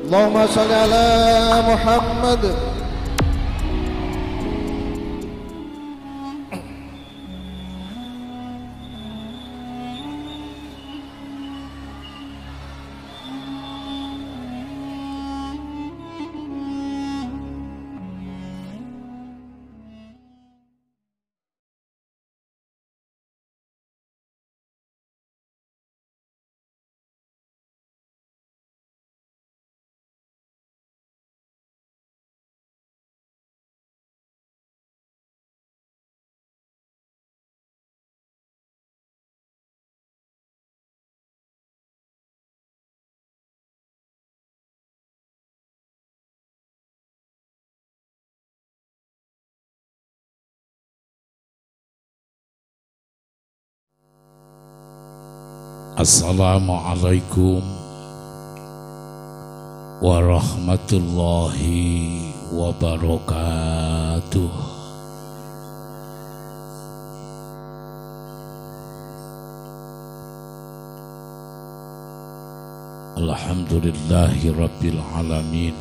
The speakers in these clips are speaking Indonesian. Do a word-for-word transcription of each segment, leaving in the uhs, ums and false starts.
اللهم صل على محمد. Assalamualaikum warahmatullahi wabarakatuh. Alhamdulillahi rabbil alamin.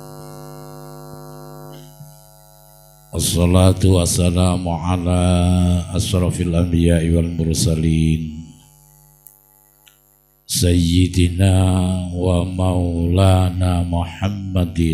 Assalatu wassalamu ala asrafil anbiya'i wal mursalin Sayyidina wa maulana Muhammadin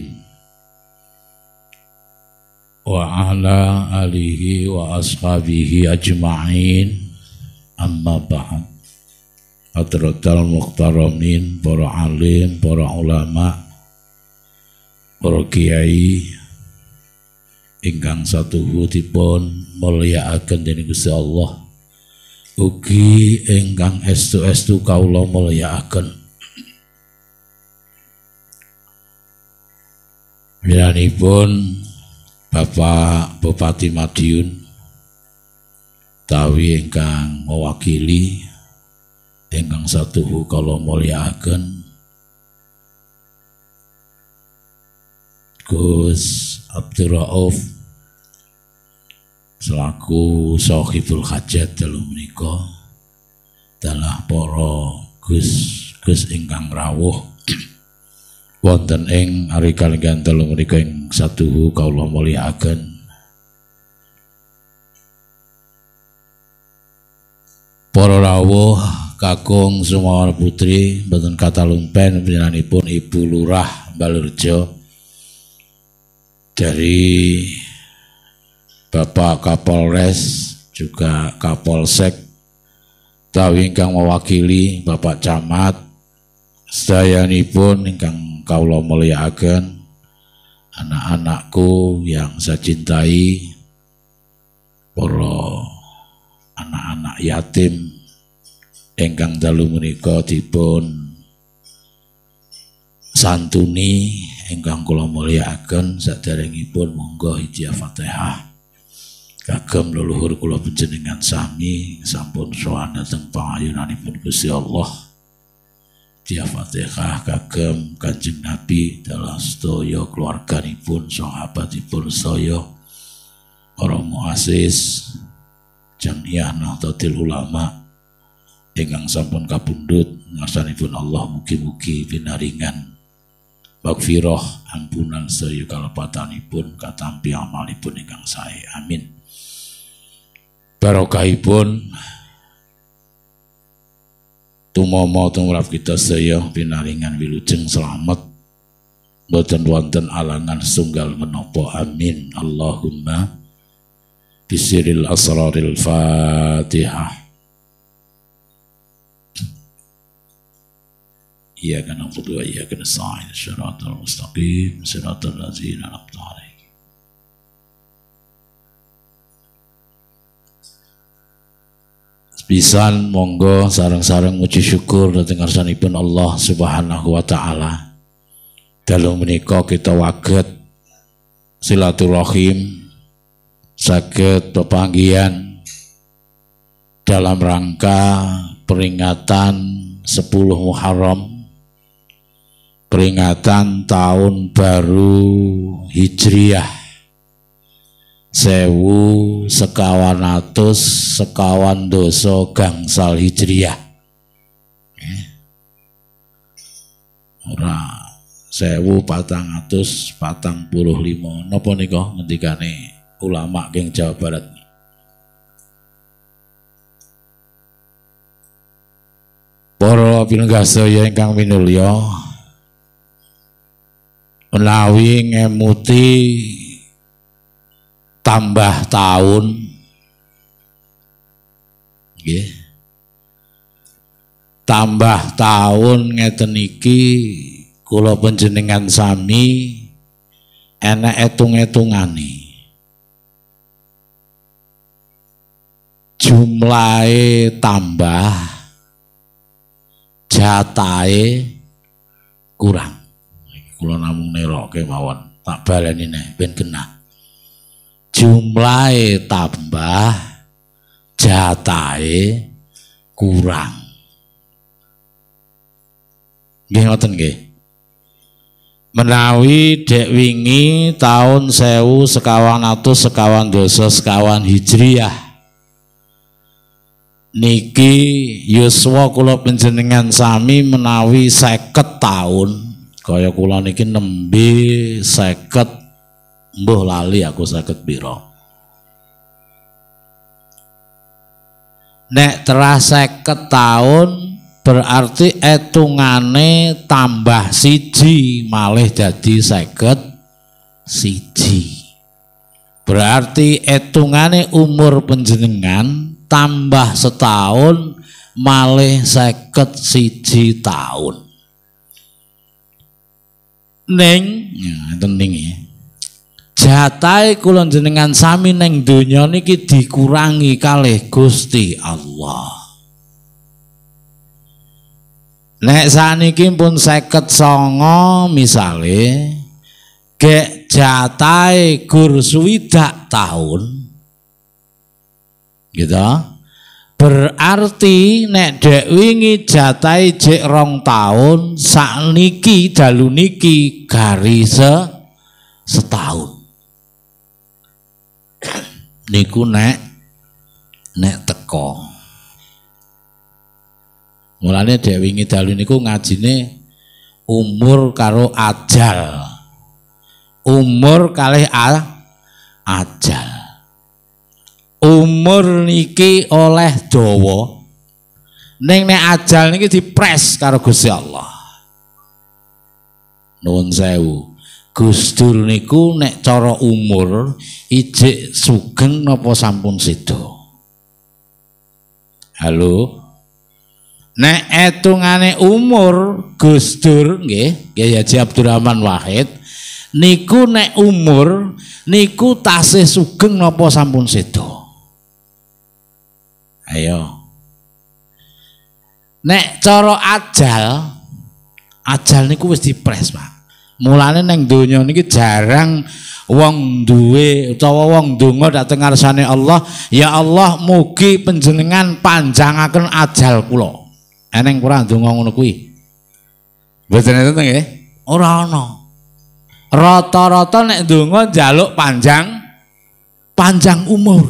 wa ala alihi wa ashabihi ajma'in, amma ba'd. Hadratal muhtaramin, para alim, para ulama, para kiai ingkang satuhu dipun mulyakaken dening Gusti Allah, ugi ingkang estu-estu kawula mulyakaken. Milanipun Bapak Bupati Madiun tawi ingkang mewakili ingkang satuhu kawula mulyakaken Gus Abdul Rauf selaku sahibul hajat dalu menika, dalah para Gus-gus ingkang rawuh wonten ing ari kalenggan dalu menika ing satuhu kawula mulyakaken. Para rawuh kakung Sumawar Putri mboten katalumpen panjenenganipun Ibu Lurah Balurjo dari Bapak Kapolres juga Kapolsek tawi ingkang mewakili Bapak Camat sedayanipun ingkang kawula mulyakaken, anak-anakku yang saya cintai, para anak-anak yatim ingkang dalu menika dipun santuni ingkang kula mulyakaken. Saderengipun monggo hidayah Fatihah kagem leluhur kula panjenengan sami sampun sowan dhateng pangayunanipun Gusti Allah. Hidayah Fatihah kagem Kanjeng Nabi dalah sedaya keluarganipun, sahabatipun sedaya, para muassis Jamiyah Nahdlatul Ulama ingkang sampun kapundhut ngarsanipun Allah, mugi-mugi pinaringan maghfirah ampunan sedaya kalepatanipun katampi amalipun ingkang sae, amin. Barokahipun tumama tumrap kita sedaya pinaringan wilujeng selamat boten wonten alangan setunggal menapa, amin. Allahumma bisiril asraril Fatihah. Iyyaka na'budu wa iyyaka nasta'in shiratal mustaqim shiratal ladzina an'amta 'alaihim. Pisan monggo sareng-sareng muji syukur dhateng ngarsanipun Allah Subhanahu wa taala. Dalu menika kita waget silaturahim saged pepanggihan dalam rangka peringatan sepuluh Muharram, peringatan tahun baru Hijriah sewu sekawan atus sekawan doso gangsal Hijriah. Ora sewu patang atus patang puluh lima. Napa nika ngendikane ulama geng Jawa Barat? Para pinunggasaya ingkang minulya, menawi ngemuti tambah tahun nggih. Tambah tahun ngeten iki kula panjenengan sami enek etung-etungane. Jumlahe tambah, jatahe kurang. Kula namung neroke mawon, tak baleni nek ben genah. Jumlahe tambah, jatahe kurang. Nggih ngoten nggih. Menawi dek wingi tahun sewu sekawan atus sekawan doso sekawan hijriyah niki yuswa kula panjenengan sami menawi seket tahun, kaya kula niki nembe seket, mbuh lali aku seket pira. Nek teras seket tahun berarti etungane tambah siji malih dadi seket siji. Berarti etungane umur panjenengan tambah setahun malih seket siji tahun. Ning, ya ning ya. Jatahe kula jenengan sami ning donya niki dikurangi kalih Gusti Allah. Nek saniki pun seket songo misale gek jatahe gur swidak tahun gitu, berarti nek dek wingi jatahe jek rong tahun sakniki dalu niki garis setahun. Niku nek nek teko. Mulane dek wingi dalu niku ngajine umur karo ajal. Umur kalih ajal. Umur niki oleh dawa. Ning nek ajal niki dipres karo Gusti Allah. Nuwun sewu. Gusdur niku nek cara umur ijik sugeng napa sampun sedo? Halo. Nek etungane umur Gusdur nggih, Kyai Haji Abdurrahman Wahid niku nek umur niku tasih sugeng napa sampun sedo? Ayo. Nek cara ajal, ajal niku wis dipres, Pak. Mulane neng donya niki jarang wong duwe utawa wong donga dhateng ngarsane Allah, ya Allah mugi panjenengan panjangaken ajal kula. Eneng ora ndonga ngono kuwi? Mboten enten nggih? Ora ana. Rata-rata nek ndonga njaluk panjang panjang umur.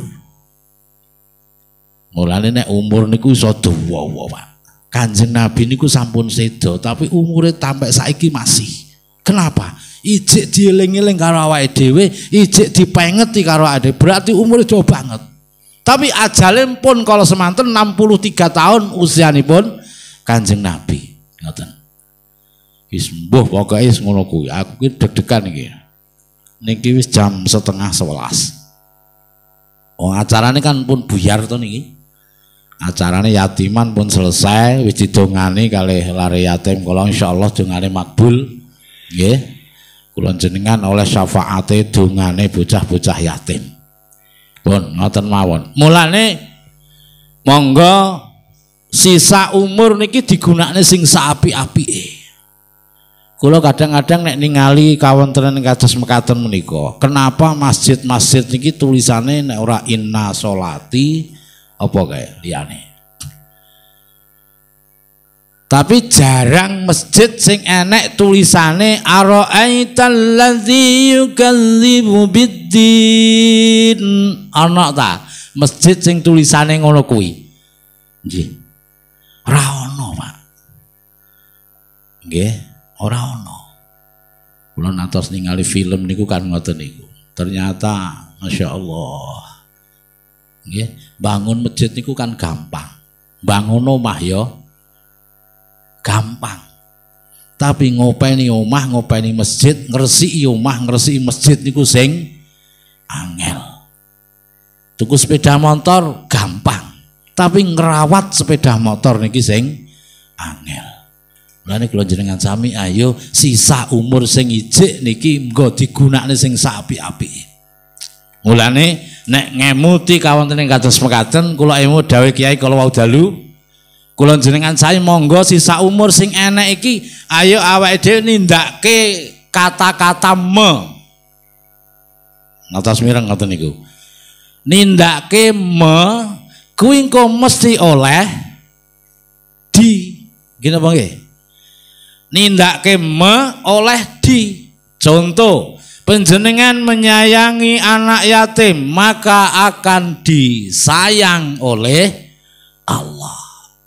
Mulane nek umur niku iso dawa, Pak. Kanjeng Nabi niku sampun sedo tapi umure sampai saiki masih. Kenapa? Ijik dieling-eling karo awake dhewe, ijik dipengeti karo awake, berarti umure dawa banget. Tapi ajale pun kalau semanten enam puluh tiga tahun usianipun Kanjeng Nabi. Ngoten. Wis mbuh pokoke wis ngono kuwi. Aku ki deg-degan iki. Niki wis jam setengah sebelas. Oh, acarane kan pun buyar to niki. Acarane yatiman pun selesai, wis didongani kalih lare yatim kula insyaallah dongane makbul. Nggih. Kula jenengan oleh syafaate dongane bocah-bocah yatim. Pun ngoten mawon. Mulane monggo sisa umur niki digunakne sing saapik-apike. Kula kadang-kadang nek ningali kawontenan kados mekaten menika, kenapa masjid-masjid niki tulisane nek ora inna sholati apa kae liyane. Tapi jarang masjid sing enek tulisane ara'aital ladzi yukadzibu biddin. Ana ta masjid sing tulisane ngono kuwi? Nggih. Ora ana, Pak. Nggih, ora ana. Kula natos ningali film niku kan ngoten niku. Ternyata Masya Allah. Nggih, bangun masjid niku kan gampang. Bangun omah ya gampang. Tapi ngopeni omah, ngopeni masjid, ngresiki omah, ngresiki masjid niku sing angel. Tuku sepeda motor gampang. Tapi ngerawat sepeda motor niki sing angel. Mulane kula jenengan sami ayo sisa umur sing ijik niki nggo digunakne sing saapik-apike. Mulane nek ngemuti kawonten ing kados mekaten kula emu dawuh Kiai kala wau dalu kula jenengan saya monggo sisa umur sing enek iki ayo awake dhewe nindakake kata-kata me. Natas mireng ngoten niku. Nindakake me kuwi engko mesti oleh di gini apa nggih? Nindakake me oleh di. Contoh, panjenengan menyayangi anak yatim maka akan disayang oleh Allah.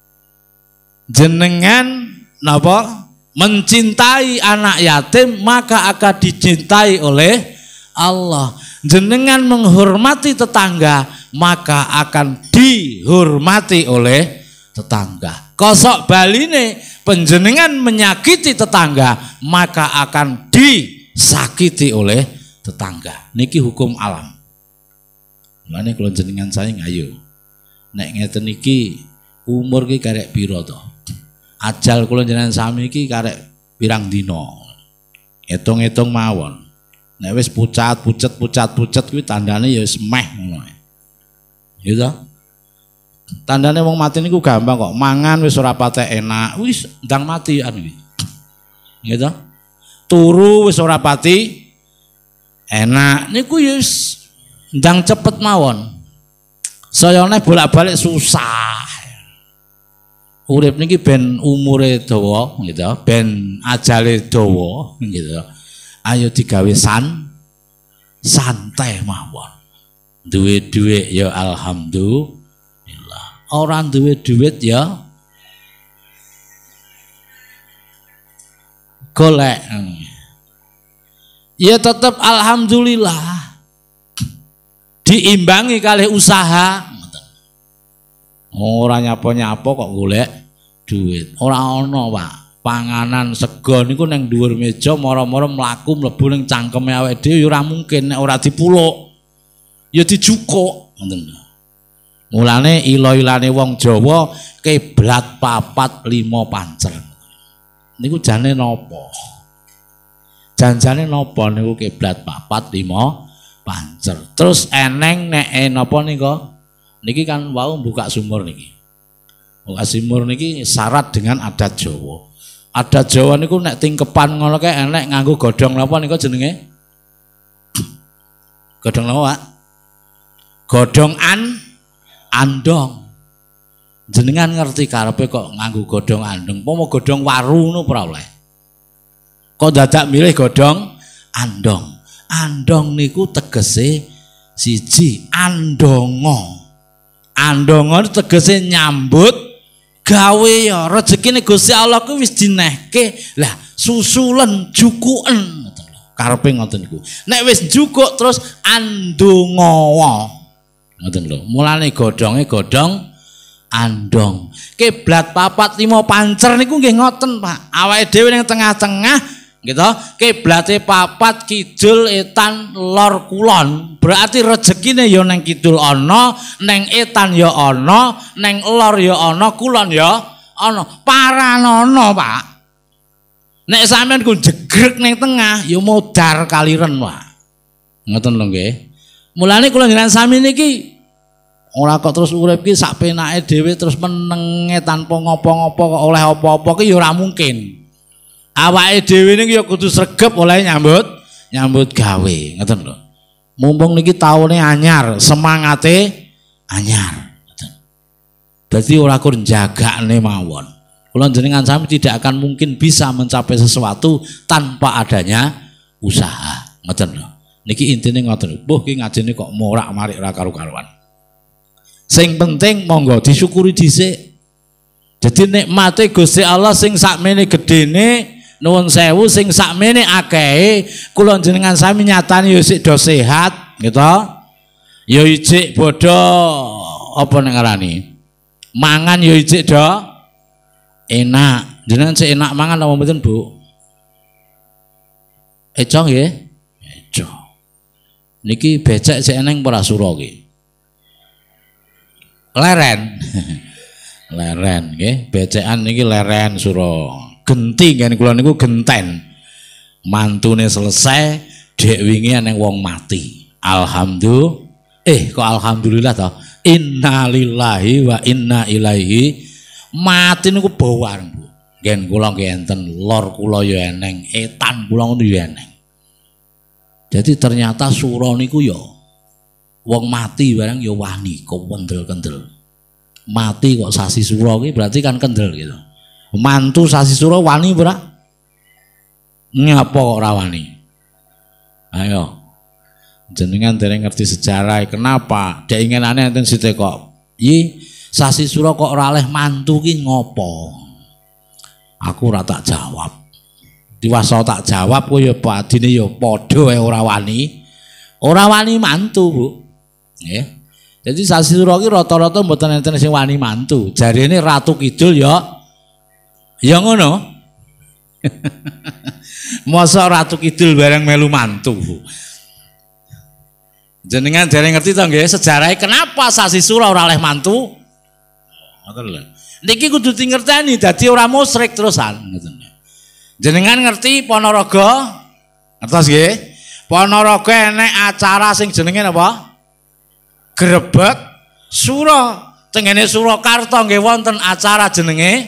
Jenengan napa? Mencintai anak yatim maka akan dicintai oleh Allah. Jenengan menghormati tetangga maka akan dihormati oleh tetangga. Kosok baline panjenengan menyakiti tetangga maka akan disakiti oleh tetangga. Niki hukum alam. Mulane kula jenengan saya ngayo. Nek ngeten niki umur ki karek pira to? Ajal kula jenengan sami iki karek pirang dina. Hitung-hitung mawon. Nek wis pucat, pucet, pucat, pucet kuwi tandane ya wis meh ngono. Ya to? Tandane wong mati niku gampang kok. Mangan wis ora patek enak, wis ndang mati anu iki. Ya to? Turu wis ora pati enak niku ya wis ndang cepet mawon. Sayane bolak-balik susah. Urip niki ben umure dawa gitu, ben ajale dawa gitu. Ayo digawe san santai mawon. Duwe dhuwit ya alhamdulillah. Ora duwe dhuwit ya golek. Ya tetap alhamdulillah. Diimbangi kali usaha. Ora nyapa-nyapa kok golek duit. Ora ana, Pak. Panganan sego niku ning dhuwur meja mara-mara mlaku mlebu ning cangkeme awake dhewe ya ora mungkin nek ora dipuluk. Ya dijukuk, ngoten lho. Mulane ila-ilane wong Jawa kiblat papat lima pancer. Niku jane napa? Janjane napa niku kiblat papat lima pancer. Terus eneng nek napa nika? Niki kan wau buka sumur niki. Buka sumur niki syarat dengan adat Jawa. Adat Jawa niku nek tingkepan ngono kae enek nganggo godhong napa nika jenenge? Godhong napa, Pak? Godhong an andong. Jenengan ngerti karepe kok nganggo godhong andong. Apa godhong waru ngono ora oleh. Kok dadak milih godhong andong. Andong niku tegese siji andonga. Andonga tegese nyambut gawe ya rezekine Gusti Allah ku wis dinehke. Lah susulen jukuken ngoten lho. Karepe ngoten niku. Nek wis jukuk terus andonga. Ngoten lho. Mulane godhonge godhong andong. Kiblat papat lima pancer niku nggih ngoten, Pak. Awake dhewe ning tengah-tengah gitu, kiblate papat kidul etan lor kulon. Berarti rezekine ya neng kidul ana, neng etan ya ana, neng lor ya ana, kulon ya ana. Paranono, Pak. Nek sampean ku jegrek neng tengah ya modar kaliren, Pak. Ngoten lho nggih. Mulane kula njenengan sami niki ora kok terus urip ki sak penake dhewe terus menenge tanpa ngopo-ngopo kok oleh apa-apa ki ya ora mungkin. Awake dhewe niki ya kudu sregep oleh nyambut nyambut gawe, ngoten lho. Mumpung niki taune anyar, semangate anyar. Ngoten. Dadi ora kur jagane mawon. Kula jenengan sami tidak akan mungkin bisa mencapai sesuatu tanpa adanya usaha. Ngoten lho. Niki intine ngoten. Mbuh ki ngajene kok morak-marik ora karu-karuan. Sing penting monggo disyukuri dhisik. Jadi nikmate Gusti Allah sing sakmene gedene nuwun sewu sing sakmene akehe kula jenengan sami nyatani ya sik do sehat gitu. Ya ijik bodho apa nek ngarani? Mangan ya ijik do enak. Jenengan sik enak mangan apa mboten, Bu? Eco nggih? Eco. Niki becek sik eneng para sura iki. Leren. Leren nggih, becekan niki leren sura. Genti kan kula niku genten. Mantune selesai, dek wingi eneng wong mati. Alhamdulillah. Eh kok alhamdulillah toh. Innalillahi wa inna ilaihi. Mati niku bawang, Bu. Ngen kula nggih enten lor kula ya eneng, etan kula ngono ya eneng. Jadi ternyata sura niku ya wong mati barang ya wani kok kendel-kendel. Mati kok sasi sura iki berarti kan kendel gitu. Mantu sasi sura wani ora? Nyapa kok ora wani? Ayo. Jenengan dereng ngerti sejarah kenapa? Dek inginane enten sithik kok. Yi sasi sura kok ora oleh mantu ki ngopo? Aku ora tak jawab. Diwasa tak jawab kok ya padine ya padha wae ora wani. Ora wani mantu, Bu. Nggih. Jadi sasi sura ki rata-rata mboten enten sing wani mantu. Jarine Ratu Kidul ya ya ngono. Masa Ratu Kidul bareng melu mantu, Bu. Jenengan jarene ngerti to nggih sejarah kenapa sasi sura ora oleh mantu? Ngoten lho. Niki kudu dingerteni dadi ora musyrik terusan ngoten. Jenengan ngerti Ponorogo? Ngertos nggih? Ponorogo enek acara sing jenenge apa? Grebeg Sura. Tengene Surakarta nggih wonten acara jenenge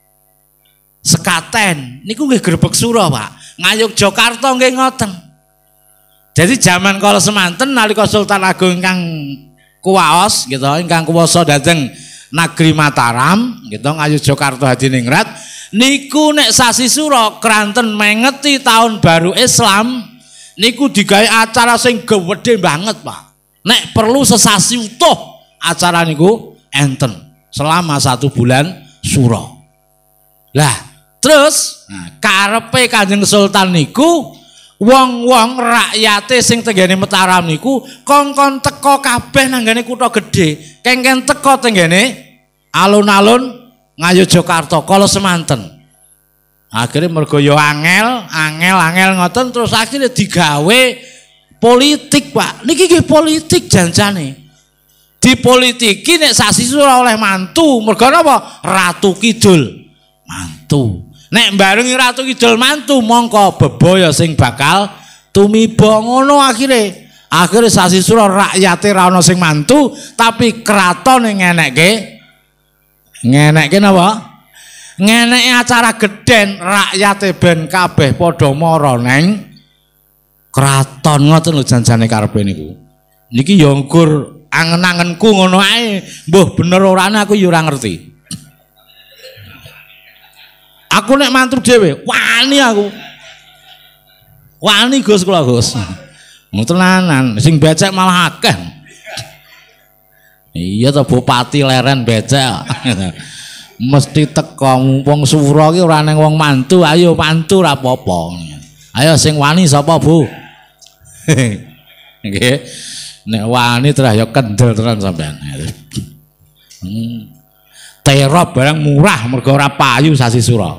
Sekaten. Niku nggih grebeg Sura, Pak. Ngayogyakarta nggih ngoten. Jadi zaman kala semanten nalika Sultan Agung ingkang kuwaos gitu, ingkang kuwasa dhateng Negeri Mataram gitu Ngayogyakarta Hadiningrat niku nek sasi sura kranten mengeti tahun baru Islam niku digawe acara sing gedhe banget, Pak. Nek perlu sesasi utuh acara niku enten selama satu bulan sura. Lah, terus nah, karepe Kanjeng Sultan niku wong-wong rakyate sing tenggene Mataram niku kongkon teko kabeh nang ngene kutha gedhe, kengken teko tenggene alun-alun Ngayogyakarta kala semanten. Akhirnya mergo yo angel, angel, angel ngoten terus akhirnya digawe politik, Pak. Niki nggih politik jancane. Dipolitiki nek sasi sura oleh mantu, mergo napa? Ratu Kidul mantu. Nek barengi Ratu Kidul mantu mongko bebaya sing bakal tumiba ngono akhire. Akhire sasi sura rakyate ra ana sing mantu, tapi kratone ngenekke ngenekke napa? Ngenekke acara gedhen rakyate ben kabeh padha mara neng kraton ngoten lho janjane karepe niku. Niki ya nggur angen-angenku ngono ae. Mbuh bener orane aku ya ora ngerti. Aku nek mantu dhewe wani aku. Wani Gus kula Gus. Tenanan sing becek malah akeh. Iya to bupati leren becek. Mesti teko mumpung sura ki ora neng wong mantu, ayo mantu ra apa-apa. Ayo sing wani sapa, Bu? Nggih. Nek wani terus ya kendel tenan sampean. Hmm. Terop barang murah mergo ora payu sasi sura.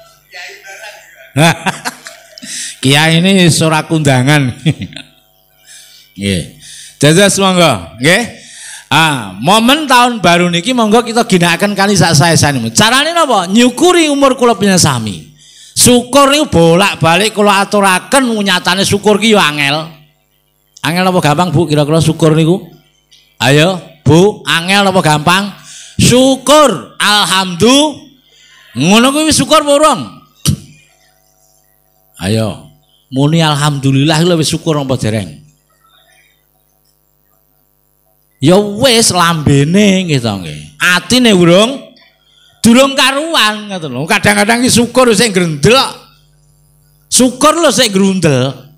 Kiai ini surat undangan. Nggih. Jajal monggo, nggih. Ah, momen tahun baru niki monggo kita ginakaken kali sak sae-saenipun. Carane napa? Nyukuri umur kula sami. Syukur niku bolak-balik kula aturaken nyatane syukur ki yo angel. Angel apa gampang, Bu? Kira-kira syukur niku? Ayo, Bu, angel apa gampang? Syukur, alhamdulillah. Ngono kuwi syukur apa urung? Ayo, muni alhamdulillah wis syukur apa dereng? Ya wis lambene gitu nggih. Atine urung durung karuan ngoten lho. Kadang-kadang ki syukur sing grendel. Syukur lho sing grundel.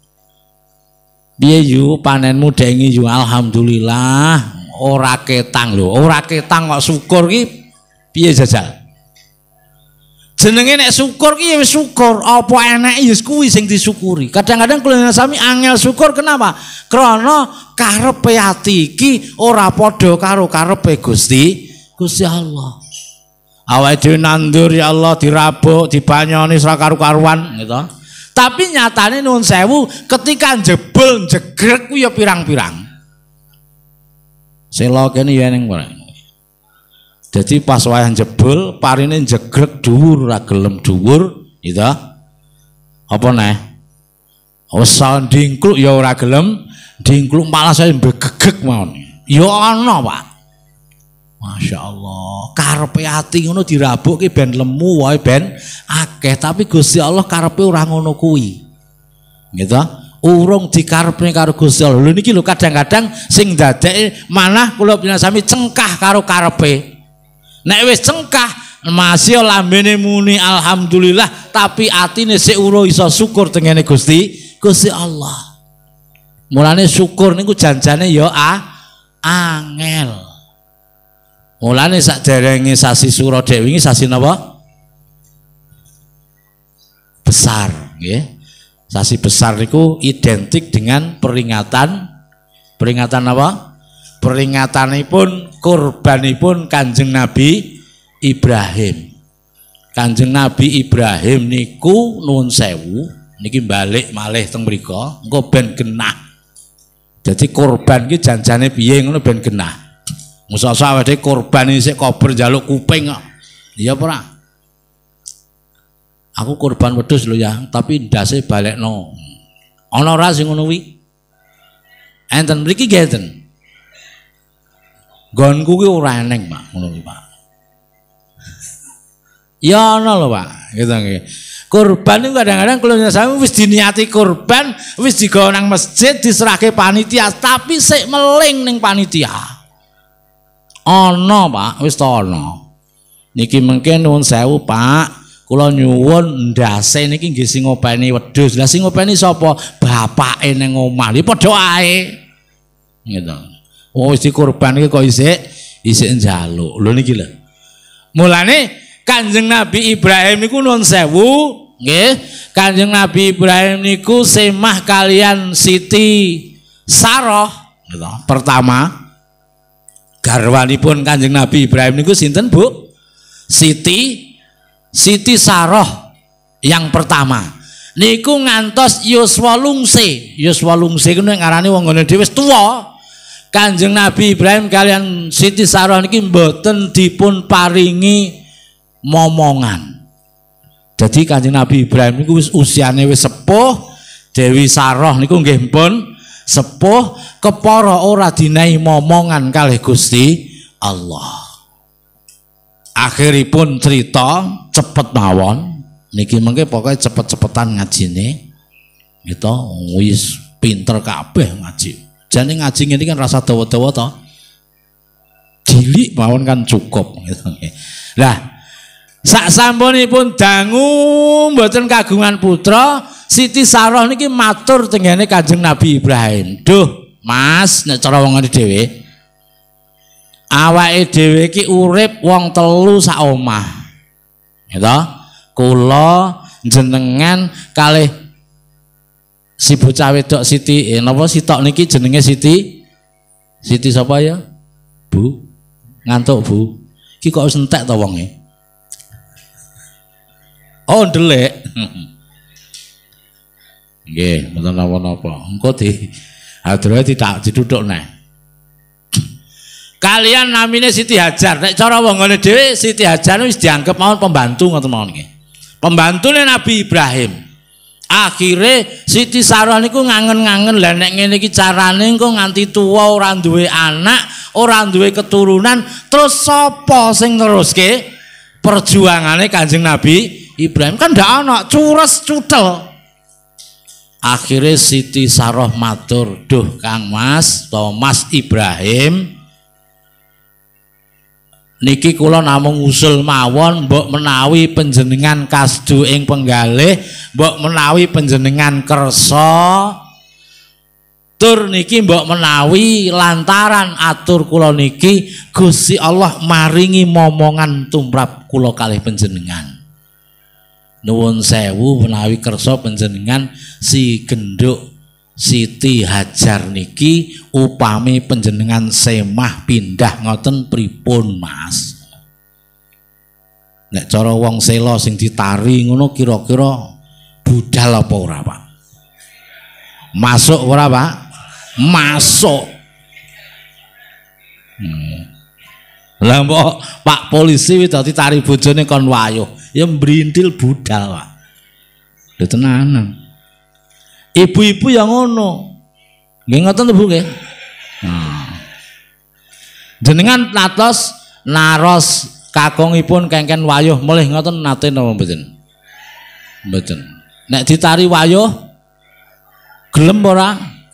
Piye yu panenmu dengi yu alhamdulillah ora ketang lho. Ora ketang kok syukur ki piye jajal? jenenge nek syukur ki ya wis syukur, apa eneke ya kuwi sing disyukuri. Kadang-kadang kula sami angel syukur kenapa? Krana karepe ati iki ora padha karo karepe Gusti Gusti Allah. Awake dhewe nandur ya Allah dirabuk, dibanyoni ora karu-karuan gitu. Tapi nyatane nuwun sewu ketika jebul jegrek ku ya pirang-pirang. Sela kene ya ning mrene. Jadi pas wayah jebul parine jegrek dhuwur ora gelem dhuwur gitu. Apa neh? Wis ndingkluk ya ora gelem, ndingkluk malah saya begegek mawon. Ya ana, Pak. Masya Allah, karepe ati ngono dirabukke ben lemu wae ben akeh, tapi Gusti Allah karepe ora ngono kuwi. Gitu. Urung dikarepne karo Gusti Allah. Lho niki lho kadang-kadang sing dadeke manah kula pinasami cengkah karo karepe. Nek wis cengkah masih lambene muni alhamdulillah, tapi atine sik ora iso syukur tengene Gusti Gusti Allah. Mulane syukur niku janjane ya ah, angel. Mulane sakderenge sasi Suradek wingi sasi napa? Besar, nggih. Sasi besar niku identik dengan peringatan peringatan apa? Peringatanipun kurbanipun Kanjeng Nabi Ibrahim. Kanjeng Nabi Ibrahim niku nuwun sewu niki balik malih teng mriku engko ben genah. Dadi kurban iki janjane piye ngono ben genah. Musa-musa awake kurban isih kober njaluk kuping kok. Iya apa ora? Aku kurban wedhus lho ya, tapi ndase balekno. Ana ora sing ngono kuwi? Enten mriki nggih enten. Nggonku kuwi ora eneng, Pak, ngono kuwi, Pak. Ya ana lho, Pak. Gitu nggih. Kurban itu kadang-kadang kalau sami wis diniati kurban, wis digawa nang masjid diserahke panitia, tapi sik meling ning panitia. Ana, Pak, wis ta ana. Niki mengke nuwun sewu, Pak. Kula nyuwun ndase niki nggih sing ngopeni wedhus. Lah sing ngopeni sapa? Bapake ning omah. Li padha ae. Gitu. Oh wis dikurban iki kok isih isih njaluk. Lho niki lho. Mulane Kanjeng Nabi Ibrahim niku nuwun sewu, nggih. Kanjeng Nabi Ibrahim niku semah kalian Siti Sarah, gitu. Pertama garwanipun Kanjeng Nabi Ibrahim niku sinten, Bu? Siti Siti Sarah yang pertama. Niku ngantos yuswa lungse. Yuswa lungse ku nek ngarani wong ngene dhewe wis tuwa. Kanjeng Nabi Ibrahim kalian Siti Sarah niki mboten dipun paringi momongan. Jadi Kanjeng Nabi Ibrahim niku wis usiane wis sepuh, Dewi Sarah niku nggih pun sepuh, kepara ora dinahi momongan kalih Gusti Allah. Akhiripun cerita cepet mawon niki mengke pokoke cepet-cepetan ngajine. Gitu, wis pinter kabeh ngaji. Jane ngaji ngene kan rasa dawa-dawa to. Cilik mawon kan cukup gitu. Lah sak sampunipun dangu mboten kagungan putra, Siti Sarah niki matur tengene Kanjeng Nabi Ibrahim. Duh, Mas, nek cara wong dhewe awake dhewe iki urip wong telu sak omah. Gitu. Kula jenengan kalih si bocah wedok Siti eh napa sitok niki jenenge Siti Siti sapa ya? Bu. Ngantuk, Bu. Iki kok wis entek to wonge? Oh, ndelik. Nggih, mboten napa-napa. Engko di adroe tidak diduduk neh. Kalian namine Siti Hajar. Nek cara wong ngene dhewe Siti Hajar wis dianggep mawon pembantu ngoten mawon nggih. Pembantune Nabi Ibrahim. Akhire Siti Sarah niku ngangen-ngangen lah nek ngene iki carane engko nganti tuwa ora duwe anak, ora duwe keturunan, terus sapa sing neruske perjuangane Kanjeng Nabi Ibrahim? Kan ndak ana, cures cutel. Akhire Siti Sarah matur, "Duh Kang Mas, Thomas Ibrahim, niki kula namung usul mawon, mbok menawi panjenengan kasdu ing penggalih, mbok menawi panjenengan kersa tur niki mbok menawi lantaran atur kula niki Gusti Allah maringi momongan tumrap kula kalih panjenengan." Nuwun sewu menawi kersa panjenengan si genduk Siti Hajar niki upami panjenengan semah pindah ngoten pripun Mas? Nek cara wong sela sing ditari ngono kira-kira budal apa ora Pak? Masuk ora Pak? Masuk. Hmm. Lah mbok Pak polisi wis dadi tari bojone kon wayuh, ya mbrintil budal Pak. Lho tenanan. Ibu-ibu yang ngono. Nggih ngoten Bu nggih. Nah. Jenengan natos naros kakungipun kengken wayuh mulih ngoten nate napa mboten? Mboten. Nek ditari wayuh gelem ora?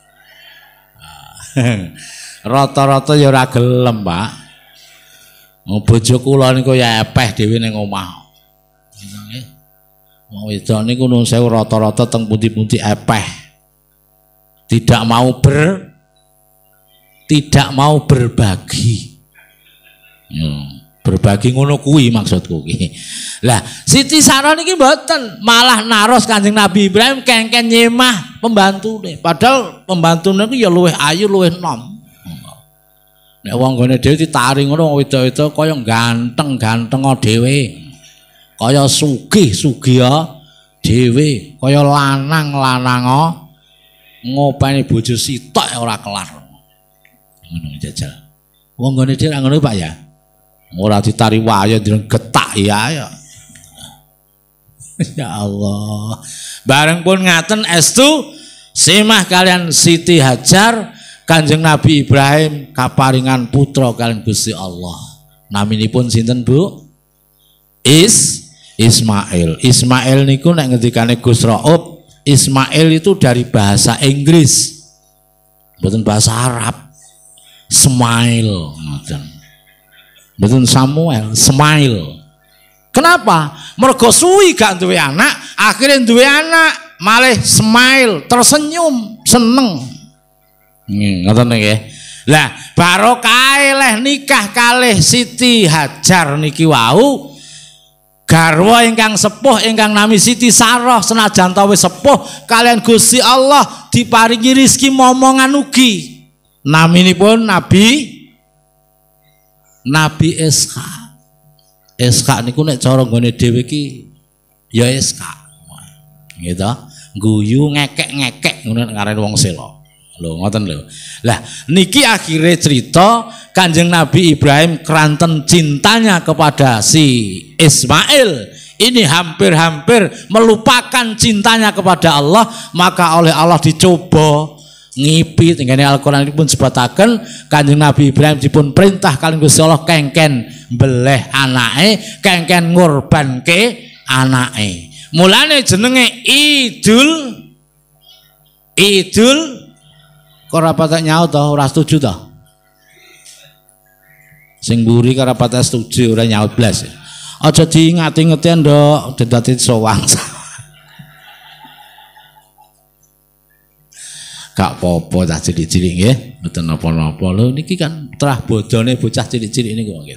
Rata-rata ya ora gelem, Pak. Mau bojo kula niku ya epeh dhewe ning omah. Nggih. Wong wedok niku nuwun sewu rata-rata teng pundi-pundi epeh. Tidak mau ber tidak mau berbagi. Hmm. Berbagi ngono kuwi maksudku ki. Lah Siti Sarah niki mboten, malah naros Kanjeng Nabi Ibrahim kengken nyemah pembantune. Padahal pembantune ku ya luwih ayu, luwih nom. Nek wong gone dhewe ditari ngono wedok-wedok kaya ganteng-ganteng dhewe. Kaya sugih-sugih dhewe, kaya lanang-lanang ngopeni bojo sitok ora kelar. Ngono jajal. Wong gone dhewe ngono Pak ya. Ora ditari wayah direng getak ya ya. Ya Allah. Bareng pun ngaten estu semah kalian Siti Hajar Kanjeng Nabi Ibrahim kaparingan putra kalian Gusti Allah. Naminipun sinten Bu? Is Ismail. Ismail niku nek ngendikane Gus Raub, Ismail itu dari bahasa Inggris. Mboten bahasa Arab. Smile ngoten. Betul Samuel, smile. Kenapa? Mergo suwi gak duwe anak, akhirnya duwe anak, malah smile, tersenyum, seneng. Ngoten nggih. Lah, barokah leh nikah kalih Siti Hajar niki wau. Garwa ingkang sepuh ingkang nami Siti Sarah senajan tawe sepuh kalian Gusti Allah diparingi rezeki momongan ugi. Naminipun Nabi Nabi Ishak. Ishak niku nek cara nggone dhewe iki ya Ishak. Gitu. Guyu ngekek-ngekek ngono ngarani wong sela. Lho ngoten lho. Lah niki akhire cerita Kanjeng Nabi Ibrahim keranten cintanya kepada si Ismail ini hampir-hampir melupakan cintanya kepada Allah, maka oleh Allah dicoba ngipi tenggene Al-Qur'an pun sebataken Kanjeng Nabi Ibrahim dipun perintah kaliyan Gusti Allah kengken beleh anake, kengken ngorbanke anake. Mulane jenenge Idul Idul kok ora patek nyaut to, ora setuju to? Sing mburi karo patek setuju ora nyaut blas. Aja diingati-ingeti ndok dadi sowang. Gak popo cah cilik-cilik nggih, mboten napa-napa. Lho niki kan terah bodone bocah cilik-cilik niku kita.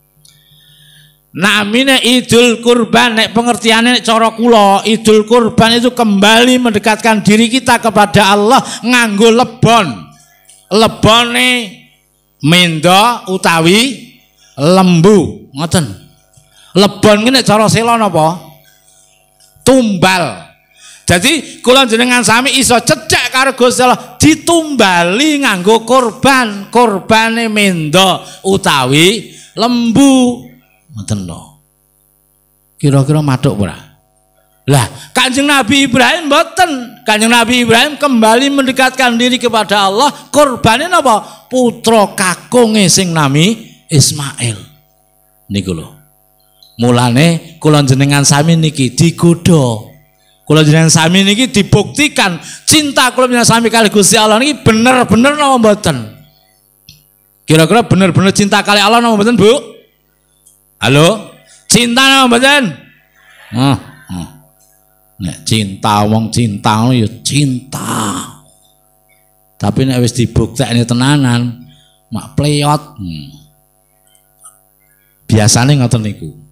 Namine Idul Kurban nek pengertiane nek cara kula, Idul Kurban itu kembali mendekatkan diri kita kepada Allah nganggo lebon. Lebone mendo utawi lembu, ngoten. Lebon ki nek cara sela napa? Tumbal. Jadi kula jenengan sami iso cecek karo Gusti Allah ditumbali nganggo korban, korbane mendo utawi lembu. Ngoten lho. Kira-kira madhok ora? Lah, Kanjeng Nabi Ibrahim mboten. Kanjeng Nabi Ibrahim kembali mendekatkan diri kepada Allah, korbane napa? Putra kakunge sing nami Ismail. Niku lho. Mulane kula jenengan sami niki digodha. Kula jenengan sami niki dibuktikan cinta kula jenengan sami kali Gusti Allah niki bener-bener napa mboten? Kira-kira bener-bener cinta kali Allah napa mboten, Bu? Halo? Cinta napa mboten? Heeh. Nah, nek cinta wong cinta ngono ya cinta. Tapi nek wis dibuktekne tenanan mak pleyot. Hmm. Biasane ngoten niku.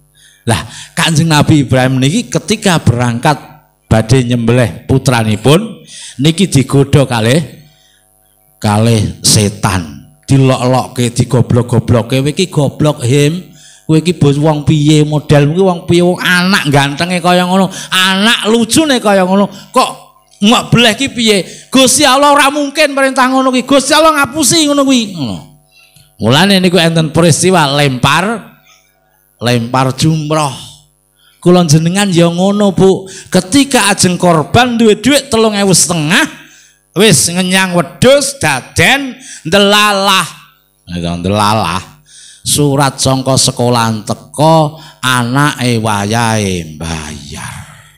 Lah Kanjeng Nabi Ibrahim niki ketika berangkat badhe nyembelih putranipun niki digodha kalih kalih setan, dilok-lokke, digoblok-goblokke, kowe iki goblok him, kowe iki bos wong piye, model kuwi wong piye, wong anak gantenge kaya ngono, anak lucune kaya ngono, kok ngok bleh ki piye? Gusti Allah ora mungkin perintah ngono ki. Gusti Allah ngapusi ngono kuwi. Ngono. Mulane niku enten peristiwa lempar lempar jumroh. Kula jenengan ya ngono, Bu. Ketika ajeng korban duwe dhuwit telung ewu setengah, wis ngenyang wedhus daden ndelalah. Nek ndelalah. Surat sangka sekolahan teko, anake wayahe mbayar.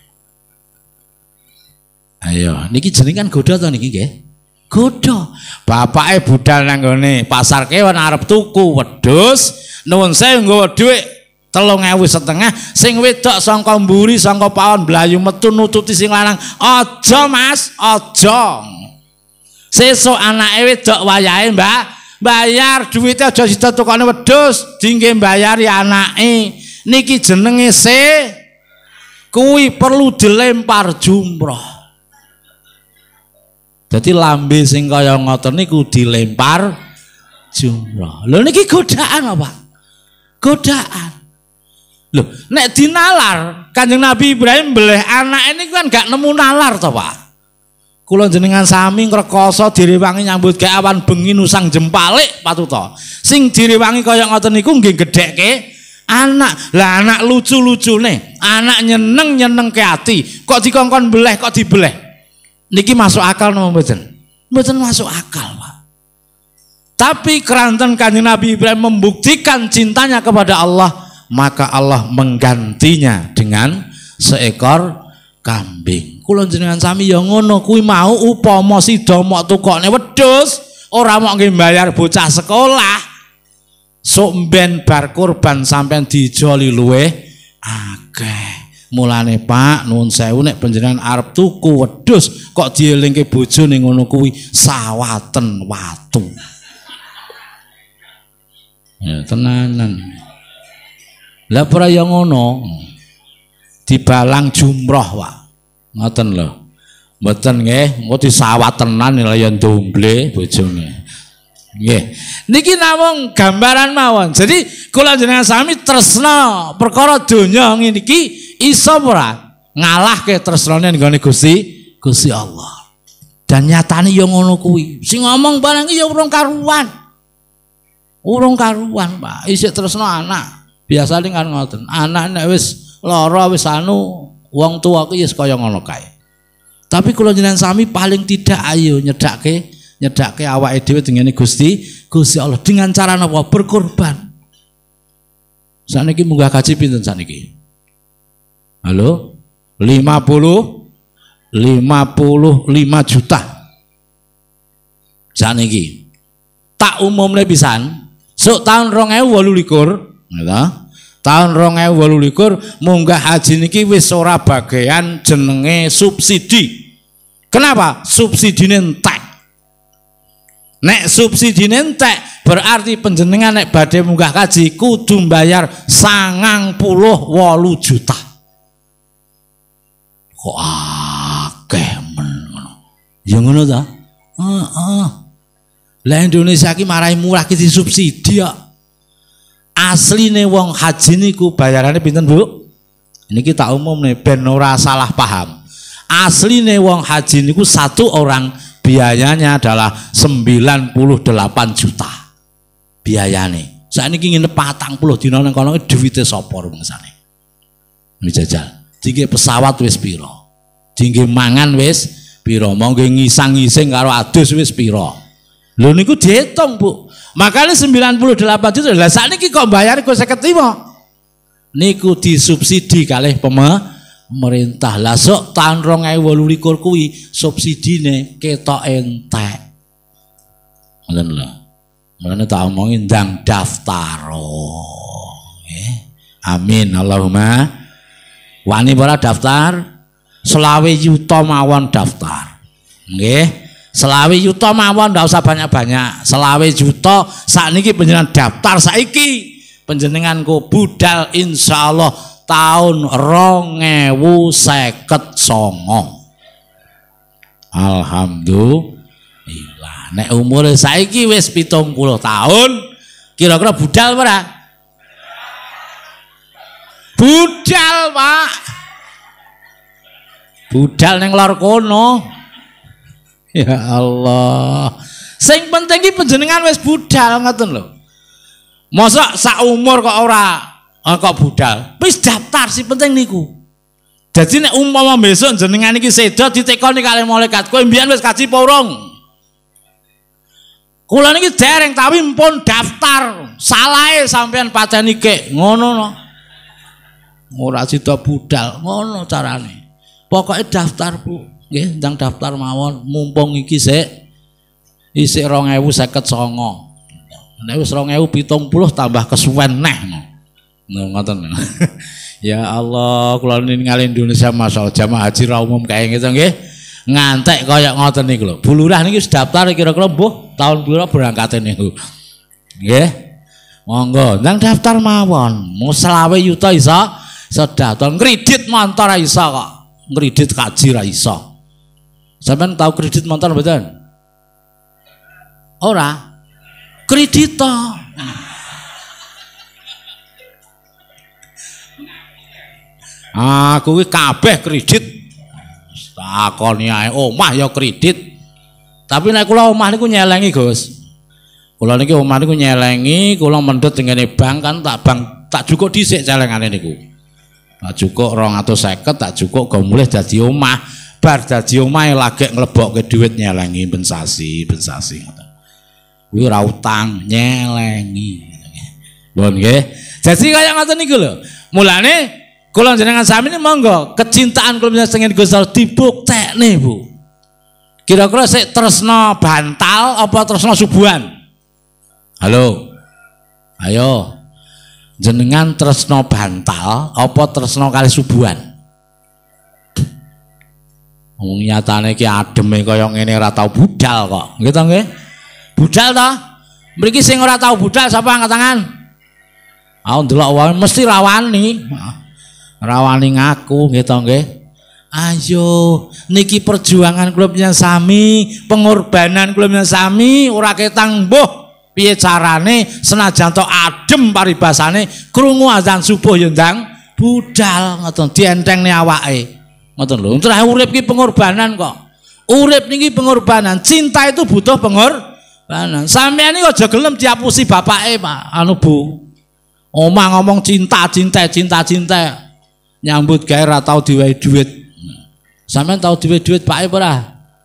Ayo, niki jenengan godha to niki nggih? Godha. Bapake budal nang gone pasar kewan arep tuku wedhus, nuwun sewu nggawa dhuwit telung ewu setengah, sing wedok sangka mburi sangka pawon blayu metu nututi sing lanang, "Aja Mas, aja." Sesuk anake wedok wayahe, "Mbak, bayar duwite aja sida tukane wedhus, dingge mbayari anake." Niki jenenge se kuwi perlu dilempar jumroh. Jadi lambe sing kaya ngoten niku dilempar jumroh. Lho niki godaan apa? Godaan. Lho, nek dinalar Kanjeng Nabi Ibrahim beleh anak ini kan gak nemu nalar to, Pak. Kula jenengan sami ngrekoso direwangi nyambut gawe awan bengi nusang jempalik patuta. Sing direwangi kaya ngoten niku nggih gedhekke anak. Lah anak lucu-lucune, anak nyeneng-nyenengke ati, kok dikongkon beleh kok dibeleh. Niki masuk akal napa mboten? Mboten masuk akal, Pak. Tapi keranten Kanjeng Nabi Ibrahim membuktikan cintanya kepada Allah, maka Allah menggantinya dengan seekor kambing. Kula jenengan sami ya ngono kuwi mau upama sida mok tukokne wedhus, ora mok nggih mbayar bocah sekolah. Sok ben bar kurban sampean dijoli luweh akeh. Mulane Pak nuwun sewu nek panjenengan arep tuku wedhus kok dielingke bojone ngono kuwi sawaten watu. Ya tenanan. Lah ora ya ngono. Dibalang jumroh, Pak. Ngoten lho. Mboten nggih, engko disawat tenan lha ya ndomble bojone. Nggih. Niki namung gambaran mawon. Jadi kula jenengan sami tresna perkara donya ngene iki iso ora ngalahke tresnane nggone Gusti Gusti Allah. Dan nyatane ya ngono kuwi. Sing ngomong barang iki ya urung karuan. Urung karuan, Pak. Isih tresna anak. Biasane kan ngoten. Anak nek wis lara wis anu wong tua ku ya kaya ngono kae. Tapi kula jenengan sami paling tidak ayo nyedake nyedake awake dhewe dengene Gusti Gusti Allah dengan cara napa? Berkorban. Saniki munggah kaji pinten saniki? Halo? lima puluh lima puluh lima juta. Saniki. Tak umumne pisan, sok tahun dua ribu delapan belas, nggih. Tahun dua ribu delapan belas munggah haji niki wis ora bagian jenenge subsidi. Kenapa? Subsidine entek. Nek subsidi entek berarti panjenengan nek badhe munggah kaji kudu mbayar sangang puluh wolu juta. Kok akeh men ngono. Ya ngono ta? Heeh. Lah Indonesia iki marahi murah ki disubsidi kok. Asline wong haji niku bayarane pinten, Bu? Niki tak umumne ben ora salah paham. Asline wong haji niku satu orang biayanya adalah sembilan puluh delapan juta biayane. Saiki nginep patang puluh dina nang kono duwite sapa rumangsane? Ini jajal. Dingge pesawat wis pira? Dingge mangan wis pira? Monggo ngisang-ngising karo adus wis pira? Lho niku diitung, Bu. Makanya sembilan puluh delapan juta. Lah sakniki kok bayar kok seket lima. Niku disubsidi kalih pemerintah. Lah sok tahun dua ribu delapan belas kuwi subsidine ketok entek. Ngoten lho. Mulane tak omongin ndang daftaro. Nggih. Amin Allahumma. Wani para daftar selawe yuta mawon daftar. Nggih. Selawe yuta mawon ndak usah banyak-banyak. Selawe juta sakniki panjenengan daftar saiki. Panjenengan ku budal insyaallah tahun rong ewu seket songo. Alhamdulillah. Nek umur saiki wis pitung puluh tahun, kira-kira budal ora? Budal, Pak. Budal ning lor kono. Ya Allah. Sing penting iki panjenengan wis budal ngoten lho. Mosok sak umur kok ora kok budal. Wis daftar sing penting niku. Jadi nek umpama besok jenengan iki seda ditekoni kalih malaikat, kowe mbiyen wis kaji apa urung? Kula niki dereng tapi mpun daftar. Salahe sampean pateni kek, ngono no. Ora sida budal, ngono carane. Pokoke daftar, Bu. Nggih, ndang daftar mawon mumpung iki sik isik rong ewu seket songo. Nek wis rong ewu pitung puluh tambah kesuwen neh. Nah, ngoten. Ya Allah, kula ningali Indonesia masyaallah jamaah haji ra umum kae ngene nggih. Ngantek kaya ngoten niku lho. Bulurah niki wis daftar kira-kira mbuh tahun pira berangkate niku. Nggih. Monggo, ndang daftar mawon. Mu selawe yuta iso sedatan kredit motor ra iso kok. Kredit kaji ra iso. Sampeyan tahu kredit motor mboten? Ora. Kredit to. Aku kuwi kabeh kredit. Takoni ae omah ya kredit. Tapi nek kula omah niku nyelengi, Gus. Kula niki omah niku nyelengi, kula mendhet tengene bank kan tak bank tak jukuk dhisik celengane niku. Tak jukuk rong atus seket tak jukuk go mulih dadi omah. Bar dadi omah lagi nglebokke dhuwit nyelengi ben sasi, ben sasi ngoten. Kuwi ora utang, nyelengi. Bon nggih. Jadi kaya ngoten niku lho. Mulane kula jenengan sami ini monggo kecintaan kula jenengan Gusti Allah dibuktekne, Bu. Kira-kira sik tresna bantal apa tresna subuhan? Halo. Ayo. Jenengan tresna bantal apa tresna kali subuhan? Wong nyatane iki ademe kaya ngene ora tau budal kok. Nggih to nggih? Budal to? Mriki sing ora tau budal sapa angkat tangan? Ah ndelok wae mesti rawani. Rawani ngaku nggih to nggih. Ayo niki perjuangan kula panjenengan sami, pengorbanan kula panjenengan sami ora ketang mbuh piye carane senajan to adem paribasane krungu azan subuh ya ndang budal ngoten dientengne awake. Ngoten lho. Terus urip iki pengorbanan kok. Urip niki pengorbanan, cinta itu butuh pengorbanan. Sampeyan iki aja gelem diapusi bapake, Pak. Anu Bu. Omah ngomong cinta, cinta, cinta, cinta. Nyambut gawe ora tau diwehi dhuwit. Sampeyan tau diwehi dhuwit Pak e ora?